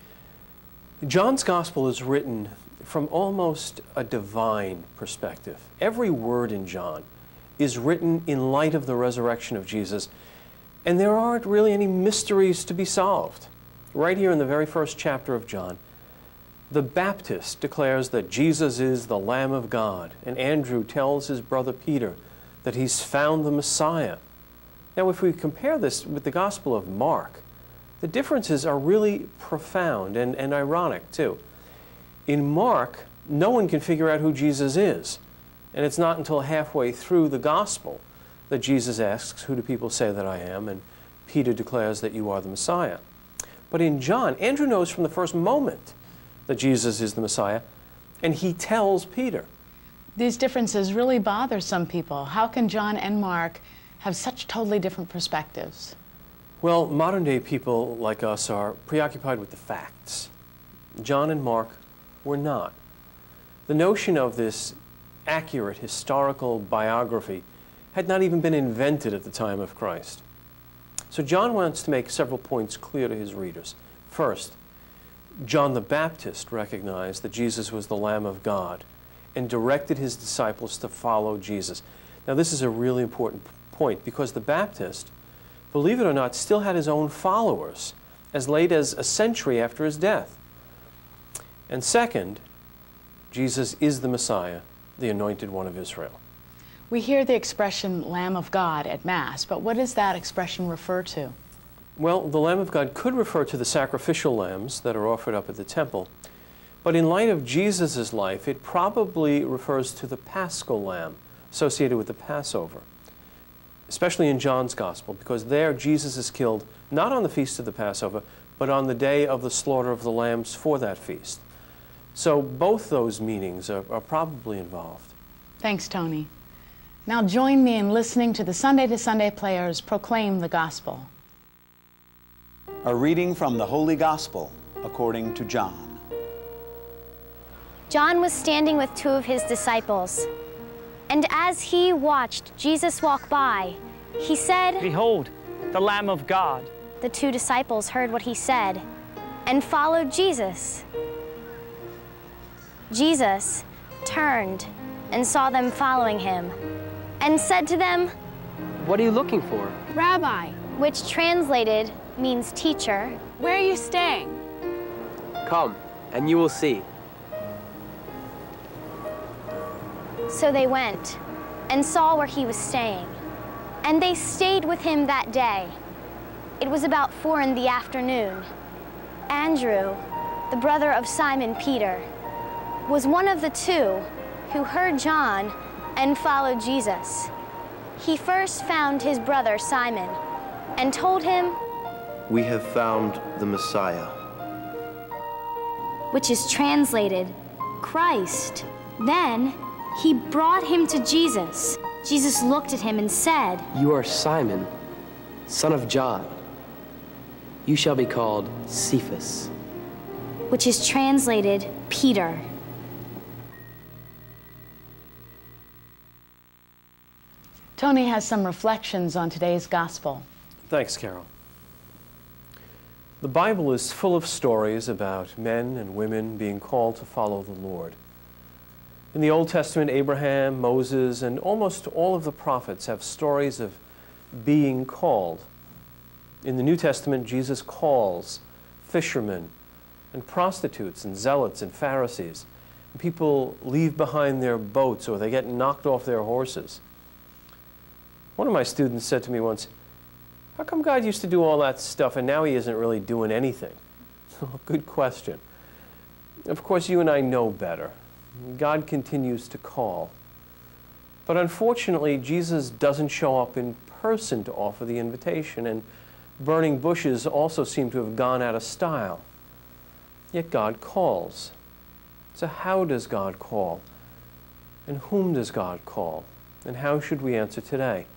John's gospel is written from almost a divine perspective. Every word in John is written in light of the resurrection of Jesus, and there aren't really any mysteries to be solved. Right here in the very first chapter of John, the Baptist declares that Jesus is the Lamb of God, and Andrew tells his brother Peter that he's found the Messiah. Now, if we compare this with the Gospel of Mark, the differences are really profound and, and ironic, too. In Mark, no one can figure out who Jesus is, and it's not until halfway through the Gospel that Jesus asks, "Who do people say that I am?" and Peter declares that you are the Messiah. But in John, Andrew knows from the first moment that Jesus is the Messiah, and he tells Peter. These differences really bother some people. How can John and Mark have such totally different perspectives? Well, modern-day people like us are preoccupied with the facts. John and Mark were not. The notion of this accurate historical biography had not even been invented at the time of Christ. So John wants to make several points clear to his readers. First, John the Baptist recognized that Jesus was the Lamb of God and directed his disciples to follow Jesus. Now, this is a really important point, because the Baptist, believe it or not, still had his own followers as late as a century after his death. And second, Jesus is the Messiah, the Anointed One of Israel. We hear the expression Lamb of God at Mass, but what does that expression refer to? Well, the Lamb of God could refer to the sacrificial lambs that are offered up at the temple, but in light of Jesus' life, it probably refers to the Paschal lamb associated with the Passover, especially in John's Gospel, because there Jesus is killed not on the feast of the Passover, but on the day of the slaughter of the lambs for that feast. So both those meanings are, are probably involved. Thanks, Tony. Now join me in listening to the Sunday to Sunday players proclaim the gospel. A reading from the Holy Gospel according to John. John was standing with two of his disciples, and as he watched Jesus walk by, he said, "Behold, the Lamb of God." The two disciples heard what he said and followed Jesus. Jesus turned and saw them following him and said to them, "What are you looking for?" Rabbi, which translated means teacher. where are you staying? "Come, and you will see." So they went and saw where he was staying, and they stayed with him that day. It was about four in the afternoon. Andrew, the brother of Simon Peter, was one of the two who heard John and followed Jesus. He first found his brother Simon and told him, "We have found the Messiah," which is translated Christ. Then he brought him to Jesus. Jesus looked at him and said, "You are Simon, son of John. You shall be called Cephas," which is translated Peter. Tony has some reflections on today's gospel. Thanks, Carole. The Bible is full of stories about men and women being called to follow the Lord. In the Old Testament, Abraham, Moses, and almost all of the prophets have stories of being called. In the New Testament, Jesus calls fishermen and prostitutes and zealots and Pharisees. And people leave behind their boats or they get knocked off their horses. One of my students said to me once, "How come God used to do all that stuff and now he isn't really doing anything?" Good question. Of course, you and I know better. God continues to call. But unfortunately, Jesus doesn't show up in person to offer the invitation, and burning bushes also seem to have gone out of style. Yet God calls. So how does God call? And whom does God call? And how should we answer today?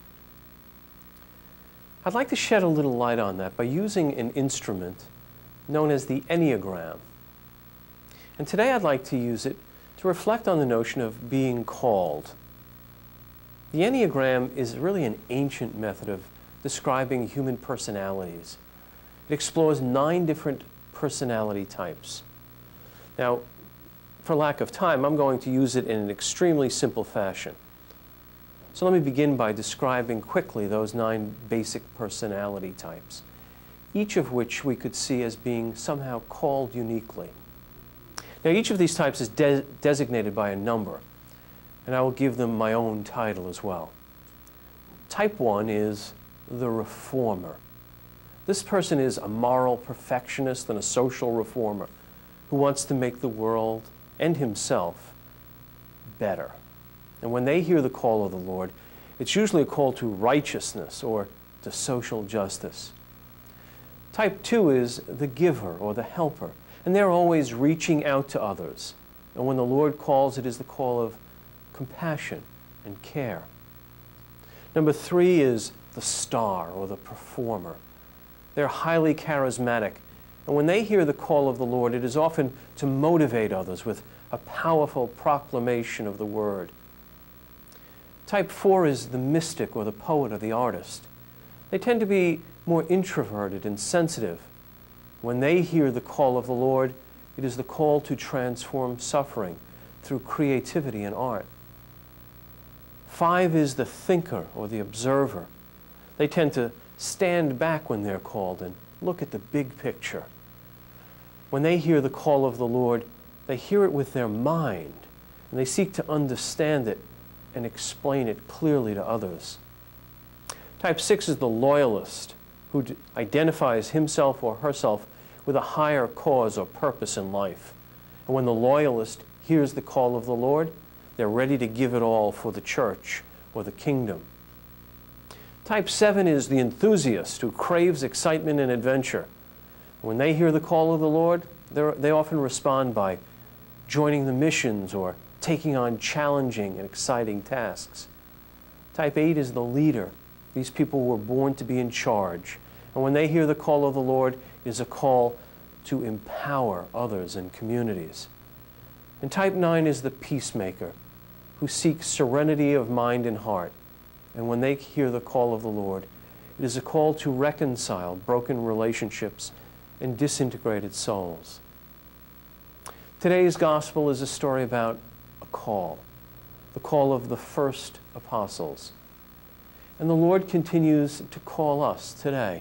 I'd like to shed a little light on that by using an instrument known as the Enneagram. And today I'd like to use it to reflect on the notion of being called. The Enneagram is really an ancient method of describing human personalities. It explores nine different personality types. Now, for lack of time, I'm going to use it in an extremely simple fashion. So let me begin by describing quickly those nine basic personality types, each of which we could see as being somehow called uniquely. Now, each of these types is de designated by a number, and I will give them my own title as well. Type one is the reformer. This person is a moral perfectionist and a social reformer who wants to make the world and himself better. And when they hear the call of the Lord, it's usually a call to righteousness or to social justice. Type two is the giver or the helper, and they're always reaching out to others. And when the Lord calls, it is the call of compassion and care. Number three is the star or the performer. They're highly charismatic, and when they hear the call of the Lord, it is often to motivate others with a powerful proclamation of the word. Type four is the mystic or the poet or the artist. They tend to be more introverted and sensitive. When they hear the call of the Lord, it is the call to transform suffering through creativity and art. Five is the thinker or the observer. They tend to stand back when they're called and look at the big picture. When they hear the call of the Lord, they hear it with their mind, and they seek to understand it and explain it clearly to others. Type six is the loyalist, who identifies himself or herself with a higher cause or purpose in life. And when the loyalist hears the call of the Lord, they're ready to give it all for the church or the kingdom. Type seven is the enthusiast who craves excitement and adventure. When they hear the call of the Lord, they often respond by joining the missions or taking on challenging and exciting tasks. Type eight is the leader. These people were born to be in charge. And when they hear the call of the Lord, it is a call to empower others and communities. And type nine is the peacemaker, who seeks serenity of mind and heart. And when they hear the call of the Lord, it is a call to reconcile broken relationships and disintegrated souls. Today's gospel is a story about a call, the call of the first apostles. And the Lord continues to call us today.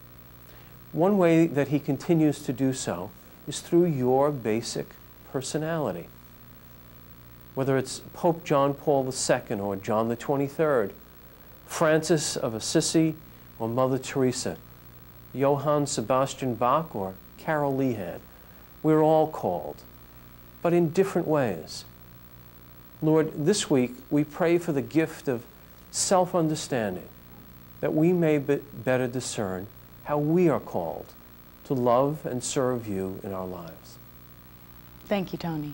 One way that he continues to do so is through your basic personality. Whether it's Pope John Paul the Second or John the twenty-third, Francis of Assisi or Mother Teresa, Johann Sebastian Bach or Carole Lehan, we're all called, but in different ways. Lord, this week we pray for the gift of self-understanding, that we may be better discern how we are called to love and serve you in our lives. Thank you, Tony.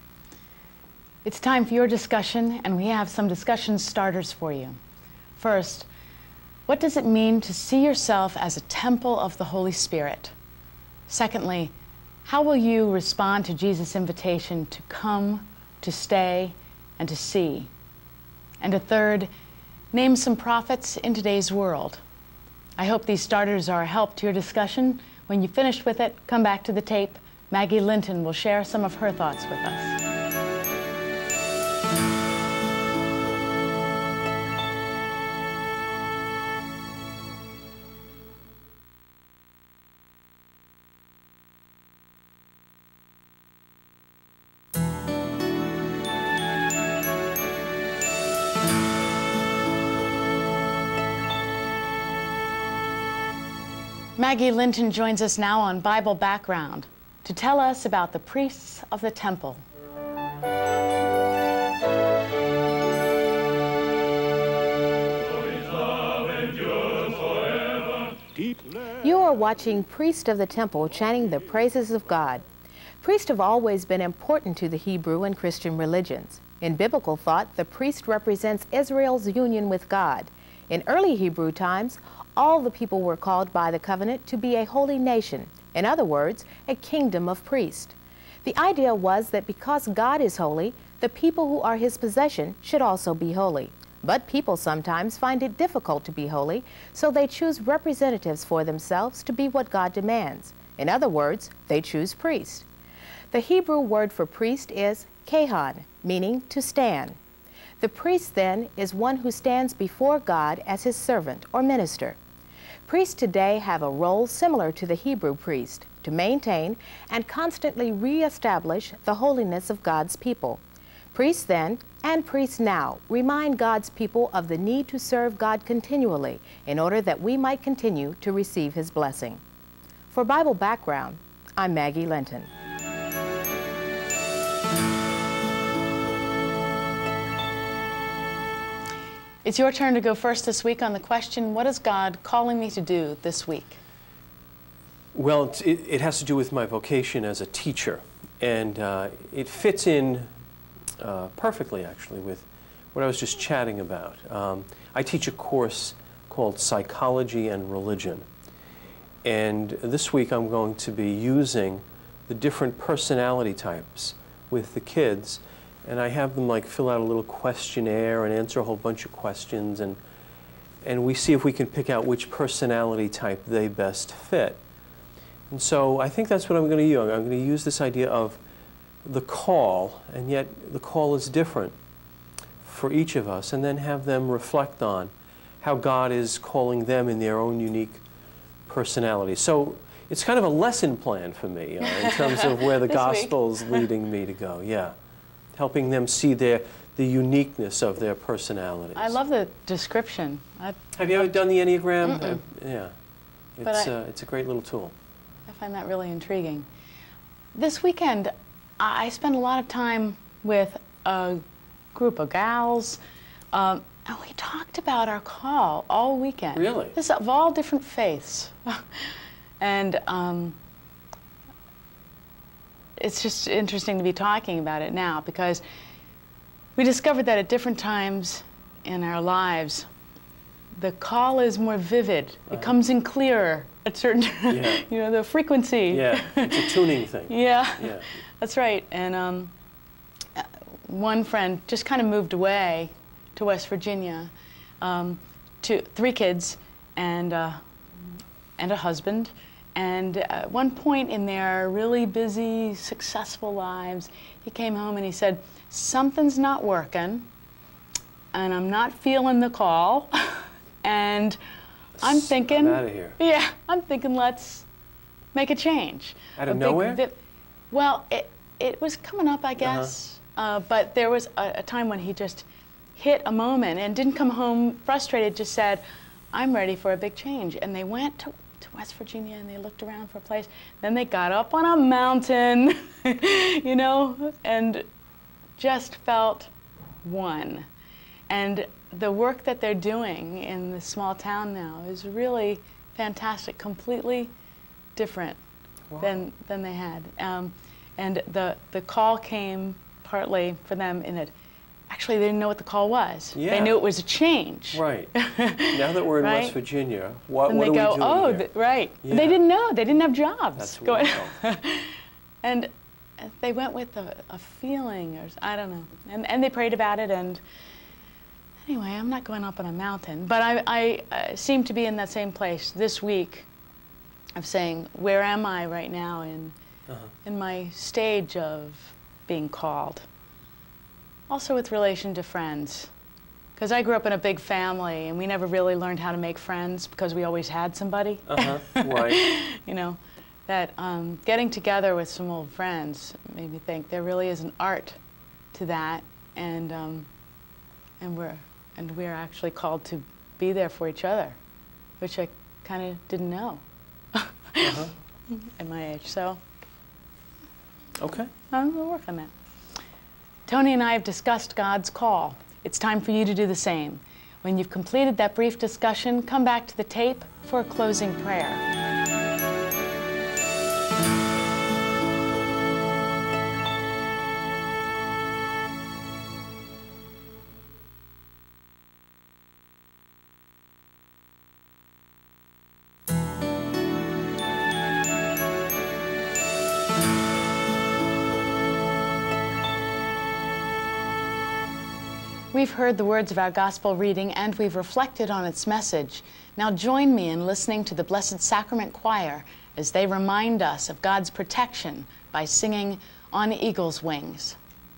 It's time for your discussion, and we have some discussion starters for you. First, what does it mean to see yourself as a temple of the Holy Spirit? Secondly, how will you respond to Jesus' invitation to come, to stay, and to see? And a third, Name some prophets in today's world. I hope these starters are a help to your discussion. When you've finished with it, come back to the tape. Maggie Linton will share some of her thoughts with us. Maggie Linton joins us now on Bible Background to tell us about the priests of the temple. You are watching Priest of the Temple chanting the praises of God. Priests have always been important to the Hebrew and Christian religions. In biblical thought, the priest represents Israel's union with God. In early Hebrew times, all the people were called by the covenant to be a holy nation, in other words, a kingdom of priests. The idea was that because God is holy, the people who are his possession should also be holy. But people sometimes find it difficult to be holy, so they choose representatives for themselves to be what God demands. In other words, they choose priests. The Hebrew word for priest is kehan, meaning to stand. The priest, then, is one who stands before God as his servant or minister. Priests today have a role similar to the Hebrew priest, to maintain and constantly re-establish the holiness of God's people. Priests then, and priests now, remind God's people of the need to serve God continually in order that we might continue to receive his blessing. For Bible Background, I'm Maggie Linton. It's your turn to go first this week on the question, what is God calling me to do this week? Well, it, it has to do with my vocation as a teacher, and uh, it fits in uh, perfectly, actually, with what I was just chatting about. Um, I teach a course called Psychology and Religion, and this week I'm going to be using the different personality types with the kids, and I have them like fill out a little questionnaire and answer a whole bunch of questions, and and we see if we can pick out which personality type they best fit. And so I think that's what I'm going to use. I'm going to use this idea of the call, and yet the call is different for each of us, and then have them reflect on how God is calling them in their own unique personality. So it's kind of a lesson plan for me uh, in terms of where the Gospel's leading me to go. Yeah. Helping them see their, the uniqueness of their personalities. I love the description. I'd Have you ever done the Enneagram? Mm-mm. Uh, yeah, it's, But I- uh, it's a great little tool. I find that really intriguing. This weekend, I I spent a lot of time with a group of gals, um, and we talked about our call all weekend. Really? This is of all different faiths. And um, it's just interesting to be talking about it now, because we discovered that at different times in our lives, the call is more vivid. It comes in clearer at certain, Yeah. you know, the frequency. Yeah, it's a tuning thing. Yeah, Yeah. that's right. And um, uh, one friend just kind of moved away to West Virginia, um, to three kids and uh, and a husband. And at one point in their really busy, successful lives, he came home and he said, "Something's not working, and I'm not feeling the call." And I'm thinking, I'm outta here. Yeah, I'm thinking, let's make a change. Out of A big nowhere? vi- well, it it was coming up, I guess. Uh, but there was a, a time when he just hit a moment and didn't come home frustrated. Just said, "I'm ready for a big change." And they went to, to West Virginia and they looked around for a place. Then they got up on a mountain, you know, and just felt one. And the work that they're doing in this small town now is really fantastic, completely different Wow. than than they had. Um, and the the call came partly for them in it. Actually, they didn't know what the call was. Yeah. They knew it was a change. Right. Now that we're in Right? West Virginia, what, And what they are go, we doing oh, here? th- right. Yeah. They didn't know. They didn't have jobs. That's going. wild. And they went with a, a feeling, or s- I don't know. And and they prayed about it, and Anyway, I'm not going up on a mountain, but I, I uh, seem to be in that same place this week of saying, where am I right now in, uh-huh. in my stage of being called? Also with relation to friends. Because I grew up in a big family, and we never really learned how to make friends because we always had somebody. Uh-huh, right. You know, that um, getting together with some old friends made me think there really is an art to that, and um, and we're and we're actually called to be there for each other, which I kind of didn't know uh-huh. at my age. So, okay, I'm gonna work on that. Tony and I have discussed God's call. It's time for you to do the same. When you've completed that brief discussion, come back to the tape for a closing prayer. We've heard the words of our gospel reading and we've reflected on its message. Now join me in listening to the Blessed Sacrament Choir as they remind us of God's protection by singing On Eagle's Wings.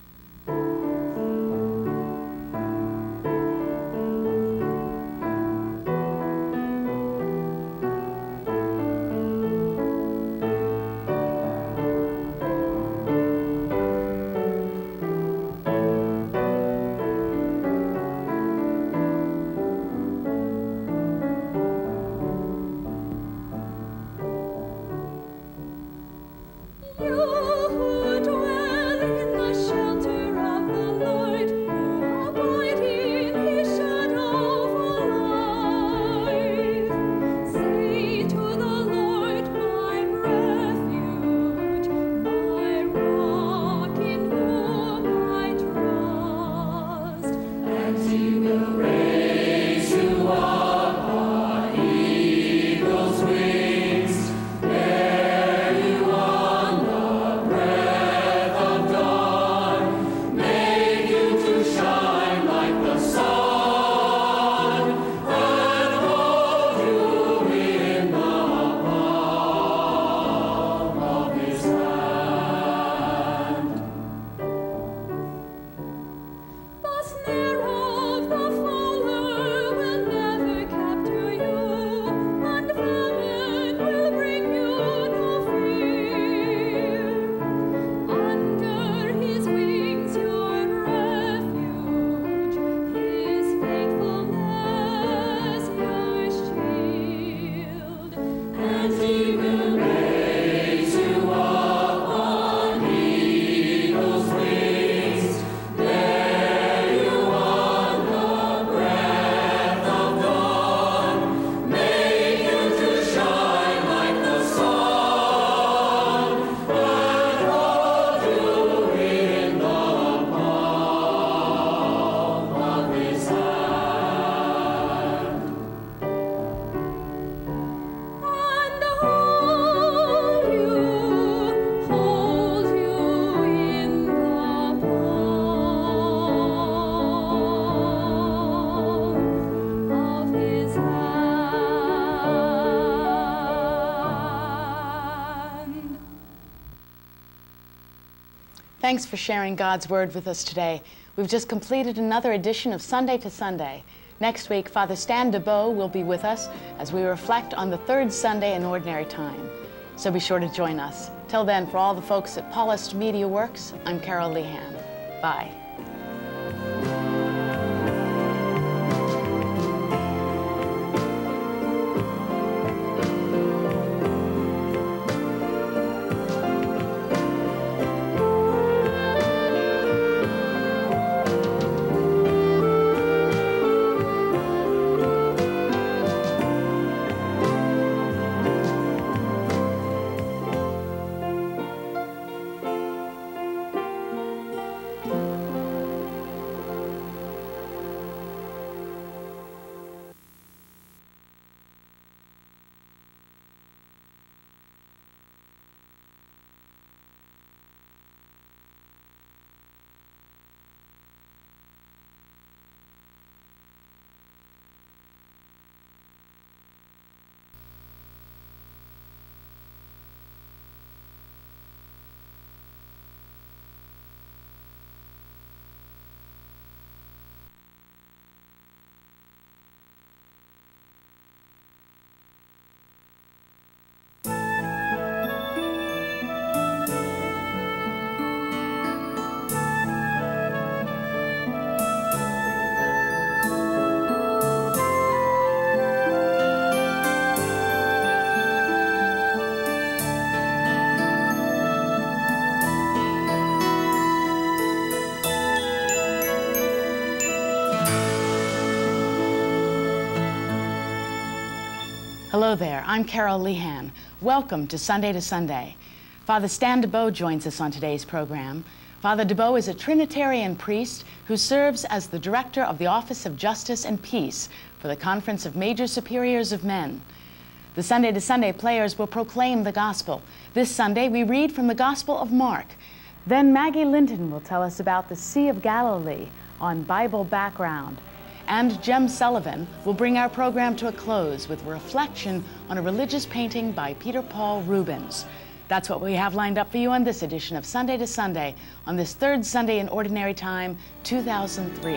Thanks for sharing God's Word with us today. We've just completed another edition of Sunday to Sunday. Next week, Father Stan DeBow will be with us as we reflect on the third Sunday in Ordinary Time. So be sure to join us. Till then, for all the folks at Paulist Media Works, I'm Carole Lehan. Bye. Hello there, I'm Carole Lehan. Welcome to Sunday to Sunday. Father Stan DeBow joins us on today's program. Father DeBow is a Trinitarian priest who serves as the director of the Office of Justice and Peace for the Conference of Major Superiors of Men. The Sunday to Sunday players will proclaim the gospel. This Sunday we read from the Gospel of Mark. Then Maggie Linton will tell us about the Sea of Galilee on Bible background. And Jem Sullivan will bring our program to a close with a reflection on a religious painting by Peter Paul Rubens. That's what we have lined up for you on this edition of Sunday to Sunday on this third Sunday in Ordinary Time, two thousand three.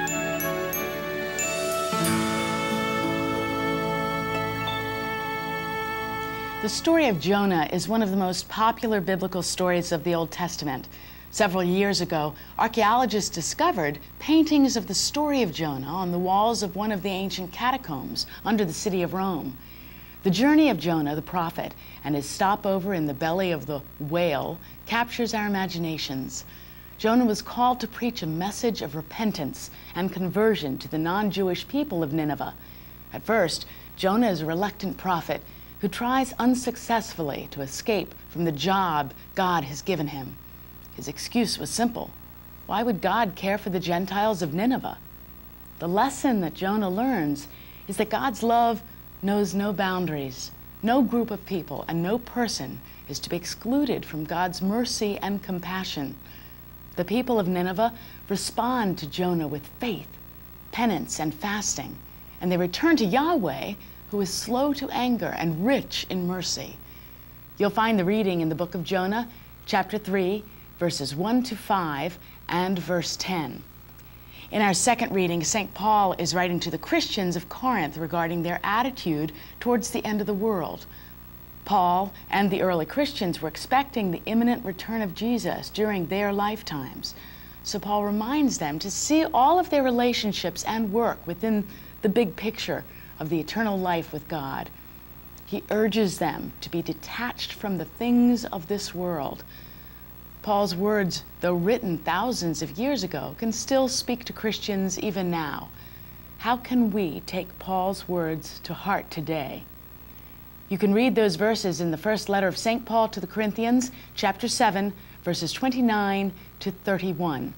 The story of Jonah is one of the most popular biblical stories of the Old Testament. Several years ago, archaeologists discovered paintings of the story of Jonah on the walls of one of the ancient catacombs under the city of Rome. The journey of Jonah, the prophet, and his stopover in the belly of the whale captures our imaginations. Jonah was called to preach a message of repentance and conversion to the non-Jewish people of Nineveh. At first, Jonah is a reluctant prophet who tries unsuccessfully to escape from the job God has given him. His excuse was simple. Why would God care for the Gentiles of Nineveh? The lesson that Jonah learns is that God's love knows no boundaries. No group of people and no person is to be excluded from God's mercy and compassion. The people of Nineveh respond to Jonah with faith, penance, and fasting, and they return to Yahweh, who is slow to anger and rich in mercy. You'll find the reading in the book of Jonah, chapter three, verses one to five, and verse ten. In our second reading, Saint Paul is writing to the Christians of Corinth regarding their attitude towards the end of the world. Paul and the early Christians were expecting the imminent return of Jesus during their lifetimes. So Paul reminds them to see all of their relationships and work within the big picture of the eternal life with God. He urges them to be detached from the things of this world. Paul's words, though written thousands of years ago, can still speak to Christians even now. How can we take Paul's words to heart today? You can read those verses in the first letter of Saint Paul to the Corinthians, chapter seven, verses twenty-nine to thirty-one.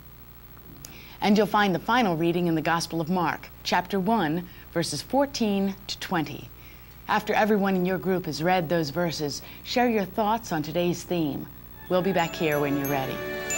And you'll find the final reading in the Gospel of Mark, chapter one, verses fourteen to twenty. After everyone in your group has read those verses, share your thoughts on today's theme. We'll be back here when you're ready.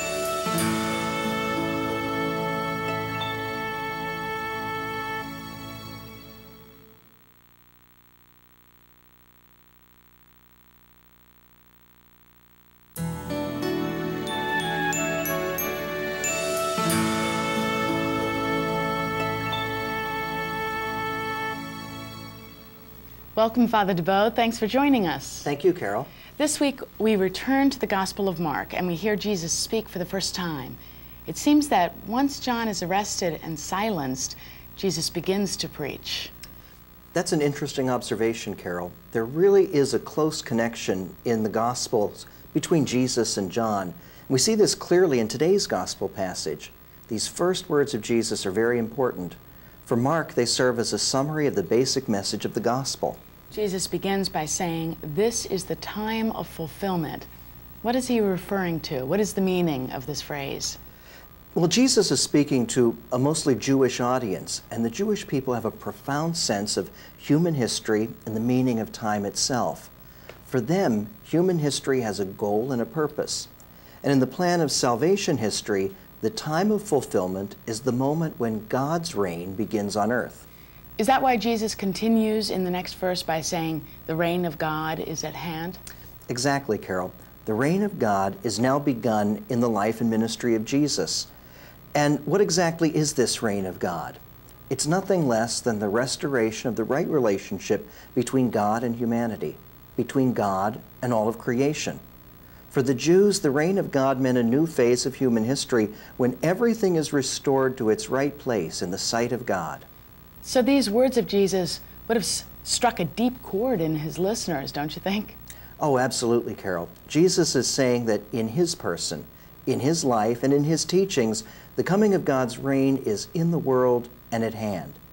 Welcome, Father DeBow. Thanks for joining us. Thank you, Carole. This week, we return to the Gospel of Mark, and we hear Jesus speak for the first time. It seems that once John is arrested and silenced, Jesus begins to preach. That's an interesting observation, Carole. There really is a close connection in the Gospels between Jesus and John. We see this clearly in today's Gospel passage. These first words of Jesus are very important. For Mark, they serve as a summary of the basic message of the Gospel. Jesus begins by saying, "This is the time of fulfillment." What is he referring to? What is the meaning of this phrase? Well, Jesus is speaking to a mostly Jewish audience, and the Jewish people have a profound sense of human history and the meaning of time itself. For them, human history has a goal and a purpose. And in the plan of salvation history, the time of fulfillment is the moment when God's reign begins on earth. Is that why Jesus continues in the next verse by saying, "The reign of God is at hand"? Exactly, Carole. The reign of God is now begun in the life and ministry of Jesus. And what exactly is this reign of God? It's nothing less than the restoration of the right relationship between God and humanity, between God and all of creation. For the Jews, the reign of God meant a new phase of human history when everything is restored to its right place in the sight of God. So these words of Jesus would have struck a deep chord in his listeners, don't you think? Oh, absolutely, Carole. Jesus is saying that in his person, in his life, and in his teachings, the coming of God's reign is in the world and at hand.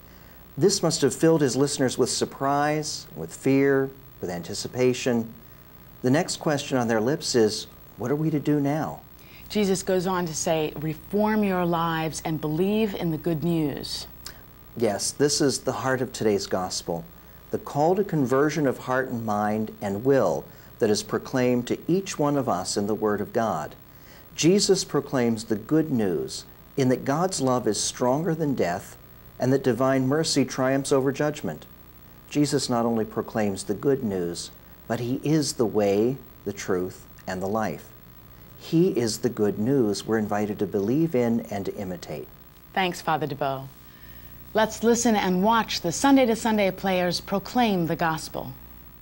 This must have filled his listeners with surprise, with fear, with anticipation. The next question on their lips is, what are we to do now? Jesus goes on to say, reform your lives and believe in the good news. Yes, this is the heart of today's gospel, the call to conversion of heart and mind and will that is proclaimed to each one of us in the Word of God. Jesus proclaims the good news in that God's love is stronger than death and that divine mercy triumphs over judgment. Jesus not only proclaims the good news, but he is the way, the truth, and the life. He is the good news we're invited to believe in and to imitate. Thanks, Father DeBow. Let's listen and watch the Sunday to Sunday players proclaim the gospel.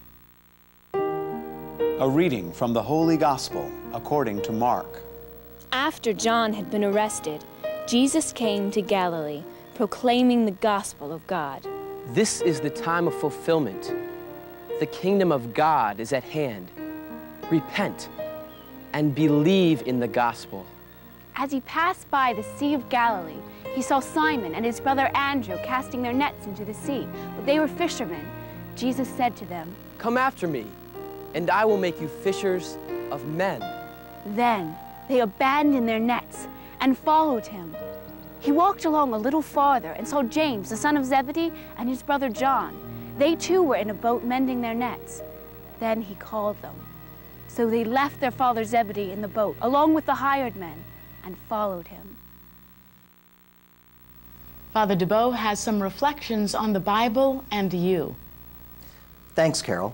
A reading from the Holy Gospel according to Mark. After John had been arrested, Jesus came to Galilee, proclaiming the gospel of God. This is the time of fulfillment. The kingdom of God is at hand. Repent and believe in the gospel. As he passed by the Sea of Galilee, he saw Simon and his brother Andrew casting their nets into the sea, but they were fishermen. Jesus said to them, "Come after me, and I will make you fishers of men." Then they abandoned their nets and followed him. He walked along a little farther and saw James, the son of Zebedee, and his brother John. They too were in a boat mending their nets. Then he called them. So they left their father Zebedee in the boat, along with the hired men, and followed him. Father DeBow has some reflections on the Bible and you. Thanks, Carole.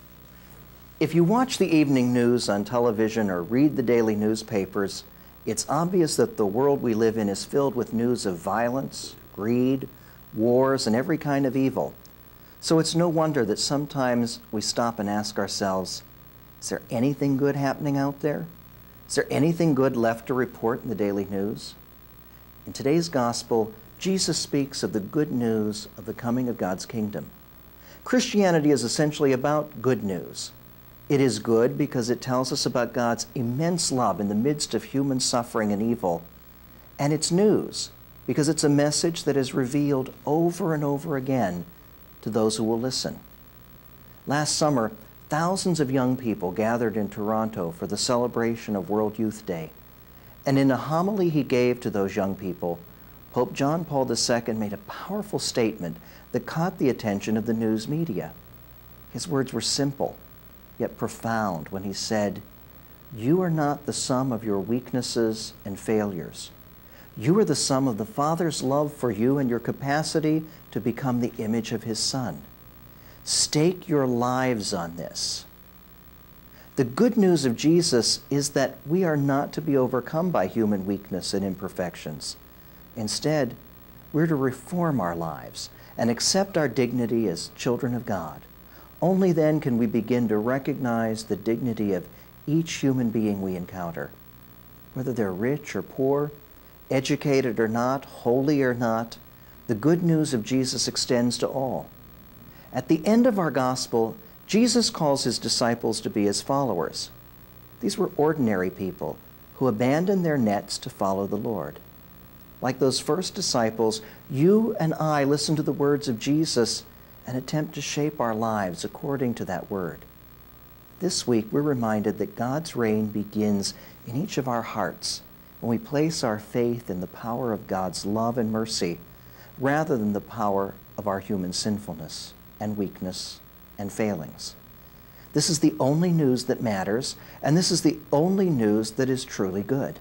If you watch the evening news on television or read the daily newspapers, it's obvious that the world we live in is filled with news of violence, greed, wars, and every kind of evil. So it's no wonder that sometimes we stop and ask ourselves, is there anything good happening out there? Is there anything good left to report in the daily news? In today's gospel, Jesus speaks of the good news of the coming of God's kingdom. Christianity is essentially about good news. It is good because it tells us about God's immense love in the midst of human suffering and evil. And it's news because it's a message that is revealed over and over again to those who will listen. Last summer, thousands of young people gathered in Toronto for the celebration of World Youth Day. And in a homily he gave to those young people, Pope John Paul the Second made a powerful statement that caught the attention of the news media. His words were simple, yet profound when he said, "You are not the sum of your weaknesses and failures. You are the sum of the Father's love for you and your capacity to become the image of His Son. Stake your lives on this." The good news of Jesus is that we are not to be overcome by human weakness and imperfections. Instead, we're to reform our lives and accept our dignity as children of God. Only then can we begin to recognize the dignity of each human being we encounter. Whether they're rich or poor, educated or not, holy or not, the good news of Jesus extends to all. At the end of our gospel, Jesus calls his disciples to be his followers. These were ordinary people who abandoned their nets to follow the Lord. Like those first disciples, you and I listen to the words of Jesus and attempt to shape our lives according to that word. This week, we're reminded that God's reign begins in each of our hearts when we place our faith in the power of God's love and mercy rather than the power of our human sinfulness and weakness and failings. This is the only news that matters, and this is the only news that is truly good.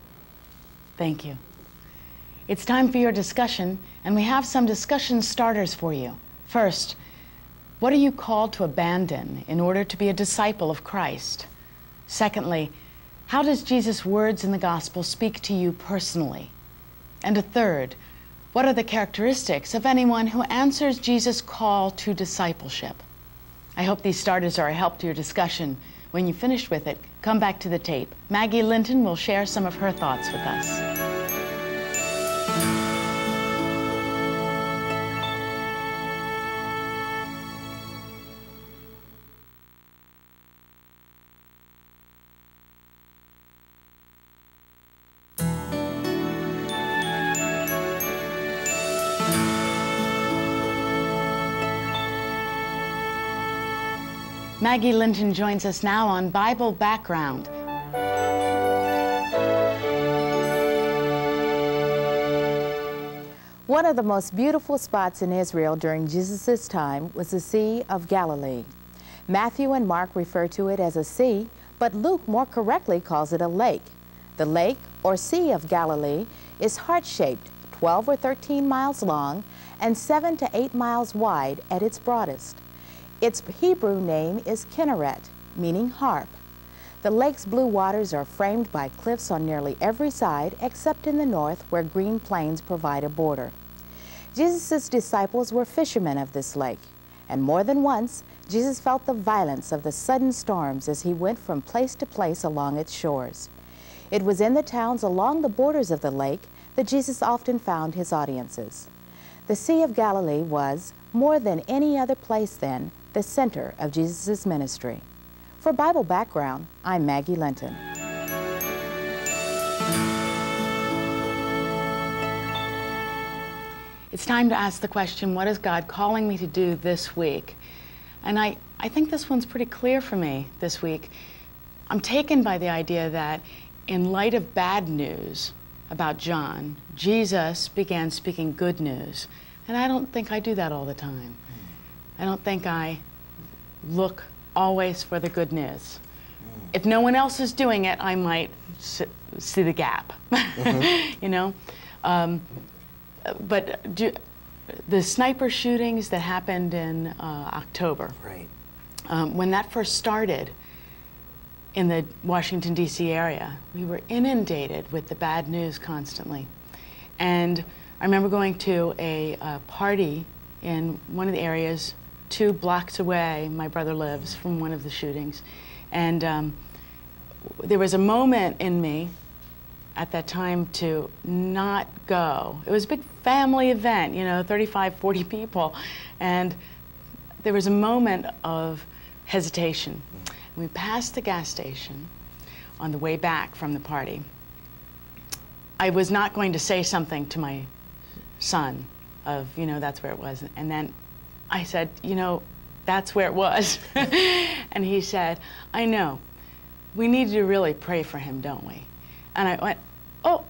Thank you. It's time for your discussion, and we have some discussion starters for you. First, what are you called to abandon in order to be a disciple of Christ? Secondly, how does Jesus' words in the gospel speak to you personally? And a third, what are the characteristics of anyone who answers Jesus' call to discipleship? I hope these starters are a help to your discussion. When you finish with it, come back to the tape. Maggie Linton will share some of her thoughts with us. Maggie Linton joins us now on Bible Background. One of the most beautiful spots in Israel during Jesus' time was the Sea of Galilee. Matthew and Mark refer to it as a sea, but Luke more correctly calls it a lake. The lake, or Sea of Galilee, is heart-shaped, twelve or thirteen miles long, and seven to eight miles wide at its broadest. Its Hebrew name is Kinneret, meaning harp. The lake's blue waters are framed by cliffs on nearly every side except in the north, where green plains provide a border. Jesus' disciples were fishermen of this lake, and more than once, Jesus felt the violence of the sudden storms as he went from place to place along its shores. It was in the towns along the borders of the lake that Jesus often found his audiences. The Sea of Galilee was, more than any other place then, the center of Jesus' ministry. For Bible Background, I'm Maggie Linton. It's time to ask the question, what is God calling me to do this week? And I, I think this one's pretty clear for me this week. I'm taken by the idea that in light of bad news about John, Jesus began speaking good news. And I don't think I do that all the time. I don't think I look always for the good news. If no one else is doing it, I might see the gap, mm-hmm. you know? Um, but do, the sniper shootings that happened in uh, October, right. um, when that first started in the Washington, D C area, we were inundated with the bad news constantly. And I remember going to a uh, party in one of the areas two blocks away. My brother lives from one of the shootings. And um, there was a moment in me at that time to not go. It was a big family event, you know, thirty-five, forty people. And there was a moment of hesitation. We passed the gas station on the way back from the party. I was not going to say something to my son of, you know, that's where it was. And then I said, you know, that's where it was. And he said, I know. We need to really pray for him, don't we? And I went, oh,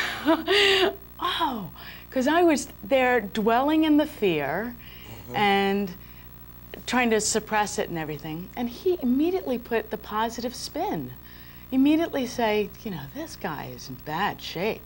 oh, because I was there dwelling in the fear mm-hmm. and trying to suppress it and everything. And he immediately put the positive spin. Immediately say, you know, this guy is in bad shape.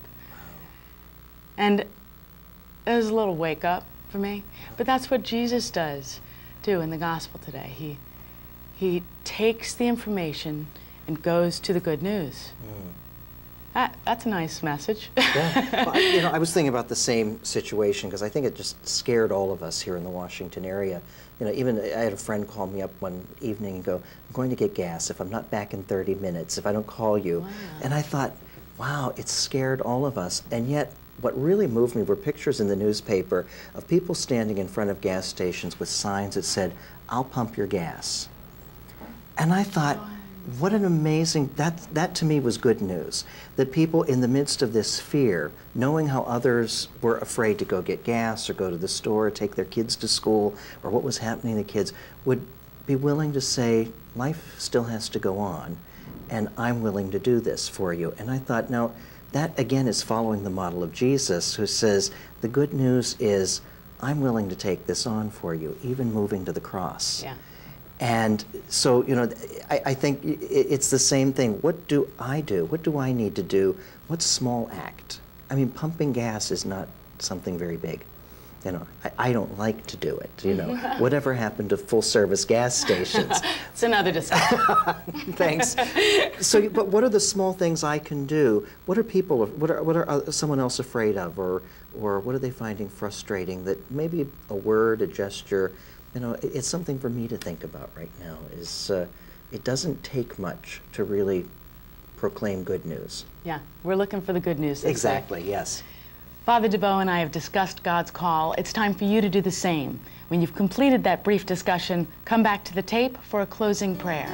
And it was a little wake up for me. But that's what Jesus does too in the gospel today. He, he takes the information and goes to the good news. Mm. That, that's a nice message. Yeah. Well, I, you know, I was thinking about the same situation because I think it just scared all of us here in the Washington area. You know, even I had a friend call me up one evening and go, I'm going to get gas if I'm not back in thirty minutes, if I don't call you. Wow. And I thought, wow, it scared all of us. And yet, what really moved me were pictures in the newspaper of people standing in front of gas stations with signs that said, I'll pump your gas. And I thought, what an amazing, that, that to me was good news. That people in the midst of this fear, knowing how others were afraid to go get gas or go to the store, or take their kids to school, or what was happening to kids, would be willing to say, life still has to go on, and I'm willing to do this for you. And I thought, no, that again is following the model of Jesus, who says, the good news is, I'm willing to take this on for you, even moving to the cross. Yeah. And so, you know, I, I think it's the same thing. What do I do? What do I need to do? What small act? I mean, pumping gas is not something very big. You know, I, I don't like to do it, you know. Whatever happened to full-service gas stations? It's another discussion. Thanks. So, but what are the small things I can do? What are people, what are, what are someone else afraid of? Or, or what are they finding frustrating that maybe a word, a gesture, you know, it's something for me to think about right now, is uh, it doesn't take much to really proclaim good news. Yeah, we're looking for the good news. Exactly, yes. Father DeBow and I have discussed God's call. It's time for you to do the same. When you've completed that brief discussion, come back to the tape for a closing prayer.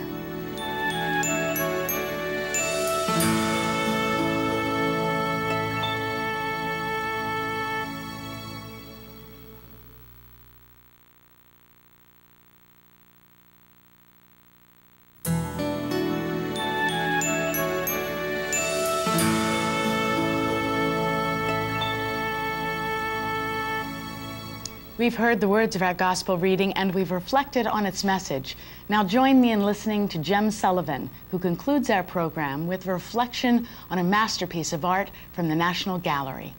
We've heard the words of our gospel reading and we've reflected on its message. Now join me in listening to Jem Sullivan, who concludes our program with a reflection on a masterpiece of art from the National Gallery.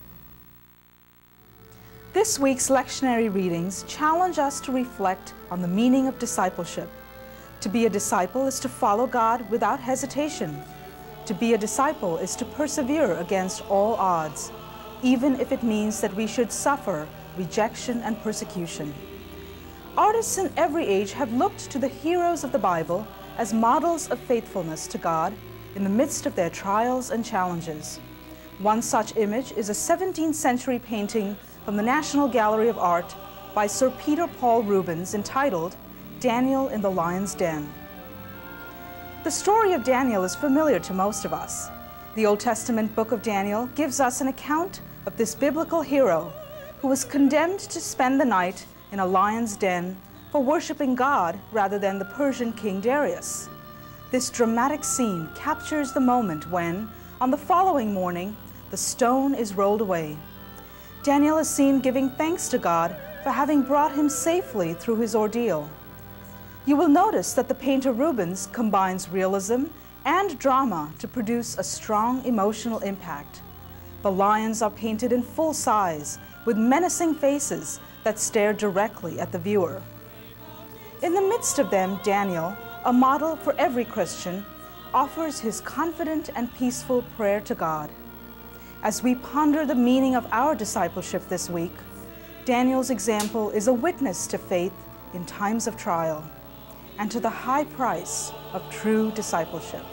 This week's lectionary readings challenge us to reflect on the meaning of discipleship. To be a disciple is to follow God without hesitation. To be a disciple is to persevere against all odds, even if it means that we should suffer rejection and persecution. Artists in every age have looked to the heroes of the Bible as models of faithfulness to God in the midst of their trials and challenges. One such image is a seventeenth century painting from the National Gallery of Art by Sir Peter Paul Rubens entitled Daniel in the Lion's Den. The story of Daniel is familiar to most of us. The Old Testament book of Daniel gives us an account of this biblical hero who was condemned to spend the night in a lion's den for worshiping God rather than the Persian King Darius. This dramatic scene captures the moment when, on the following morning, the stone is rolled away. Daniel is seen giving thanks to God for having brought him safely through his ordeal. You will notice that the painter Rubens combines realism and drama to produce a strong emotional impact. The lions are painted in full size, with menacing faces that stare directly at the viewer. In the midst of them, Daniel, a model for every Christian, offers his confident and peaceful prayer to God. As we ponder the meaning of our discipleship this week, Daniel's example is a witness to faith in times of trial and to the high price of true discipleship.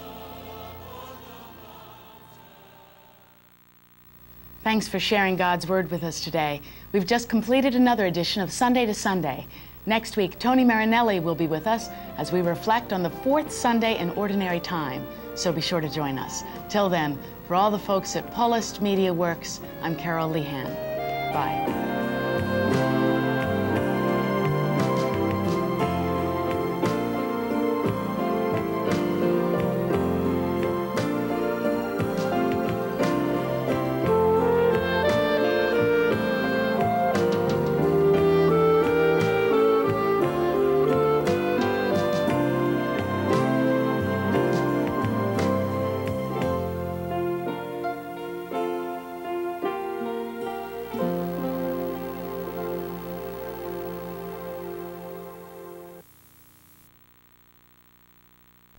Thanks for sharing God's Word with us today. We've just completed another edition of Sunday to Sunday. Next week, Tony Marinelli will be with us as we reflect on the fourth Sunday in Ordinary Time, so be sure to join us. Till then, for all the folks at Paulist Media Works, I'm Carole Lehan. Bye.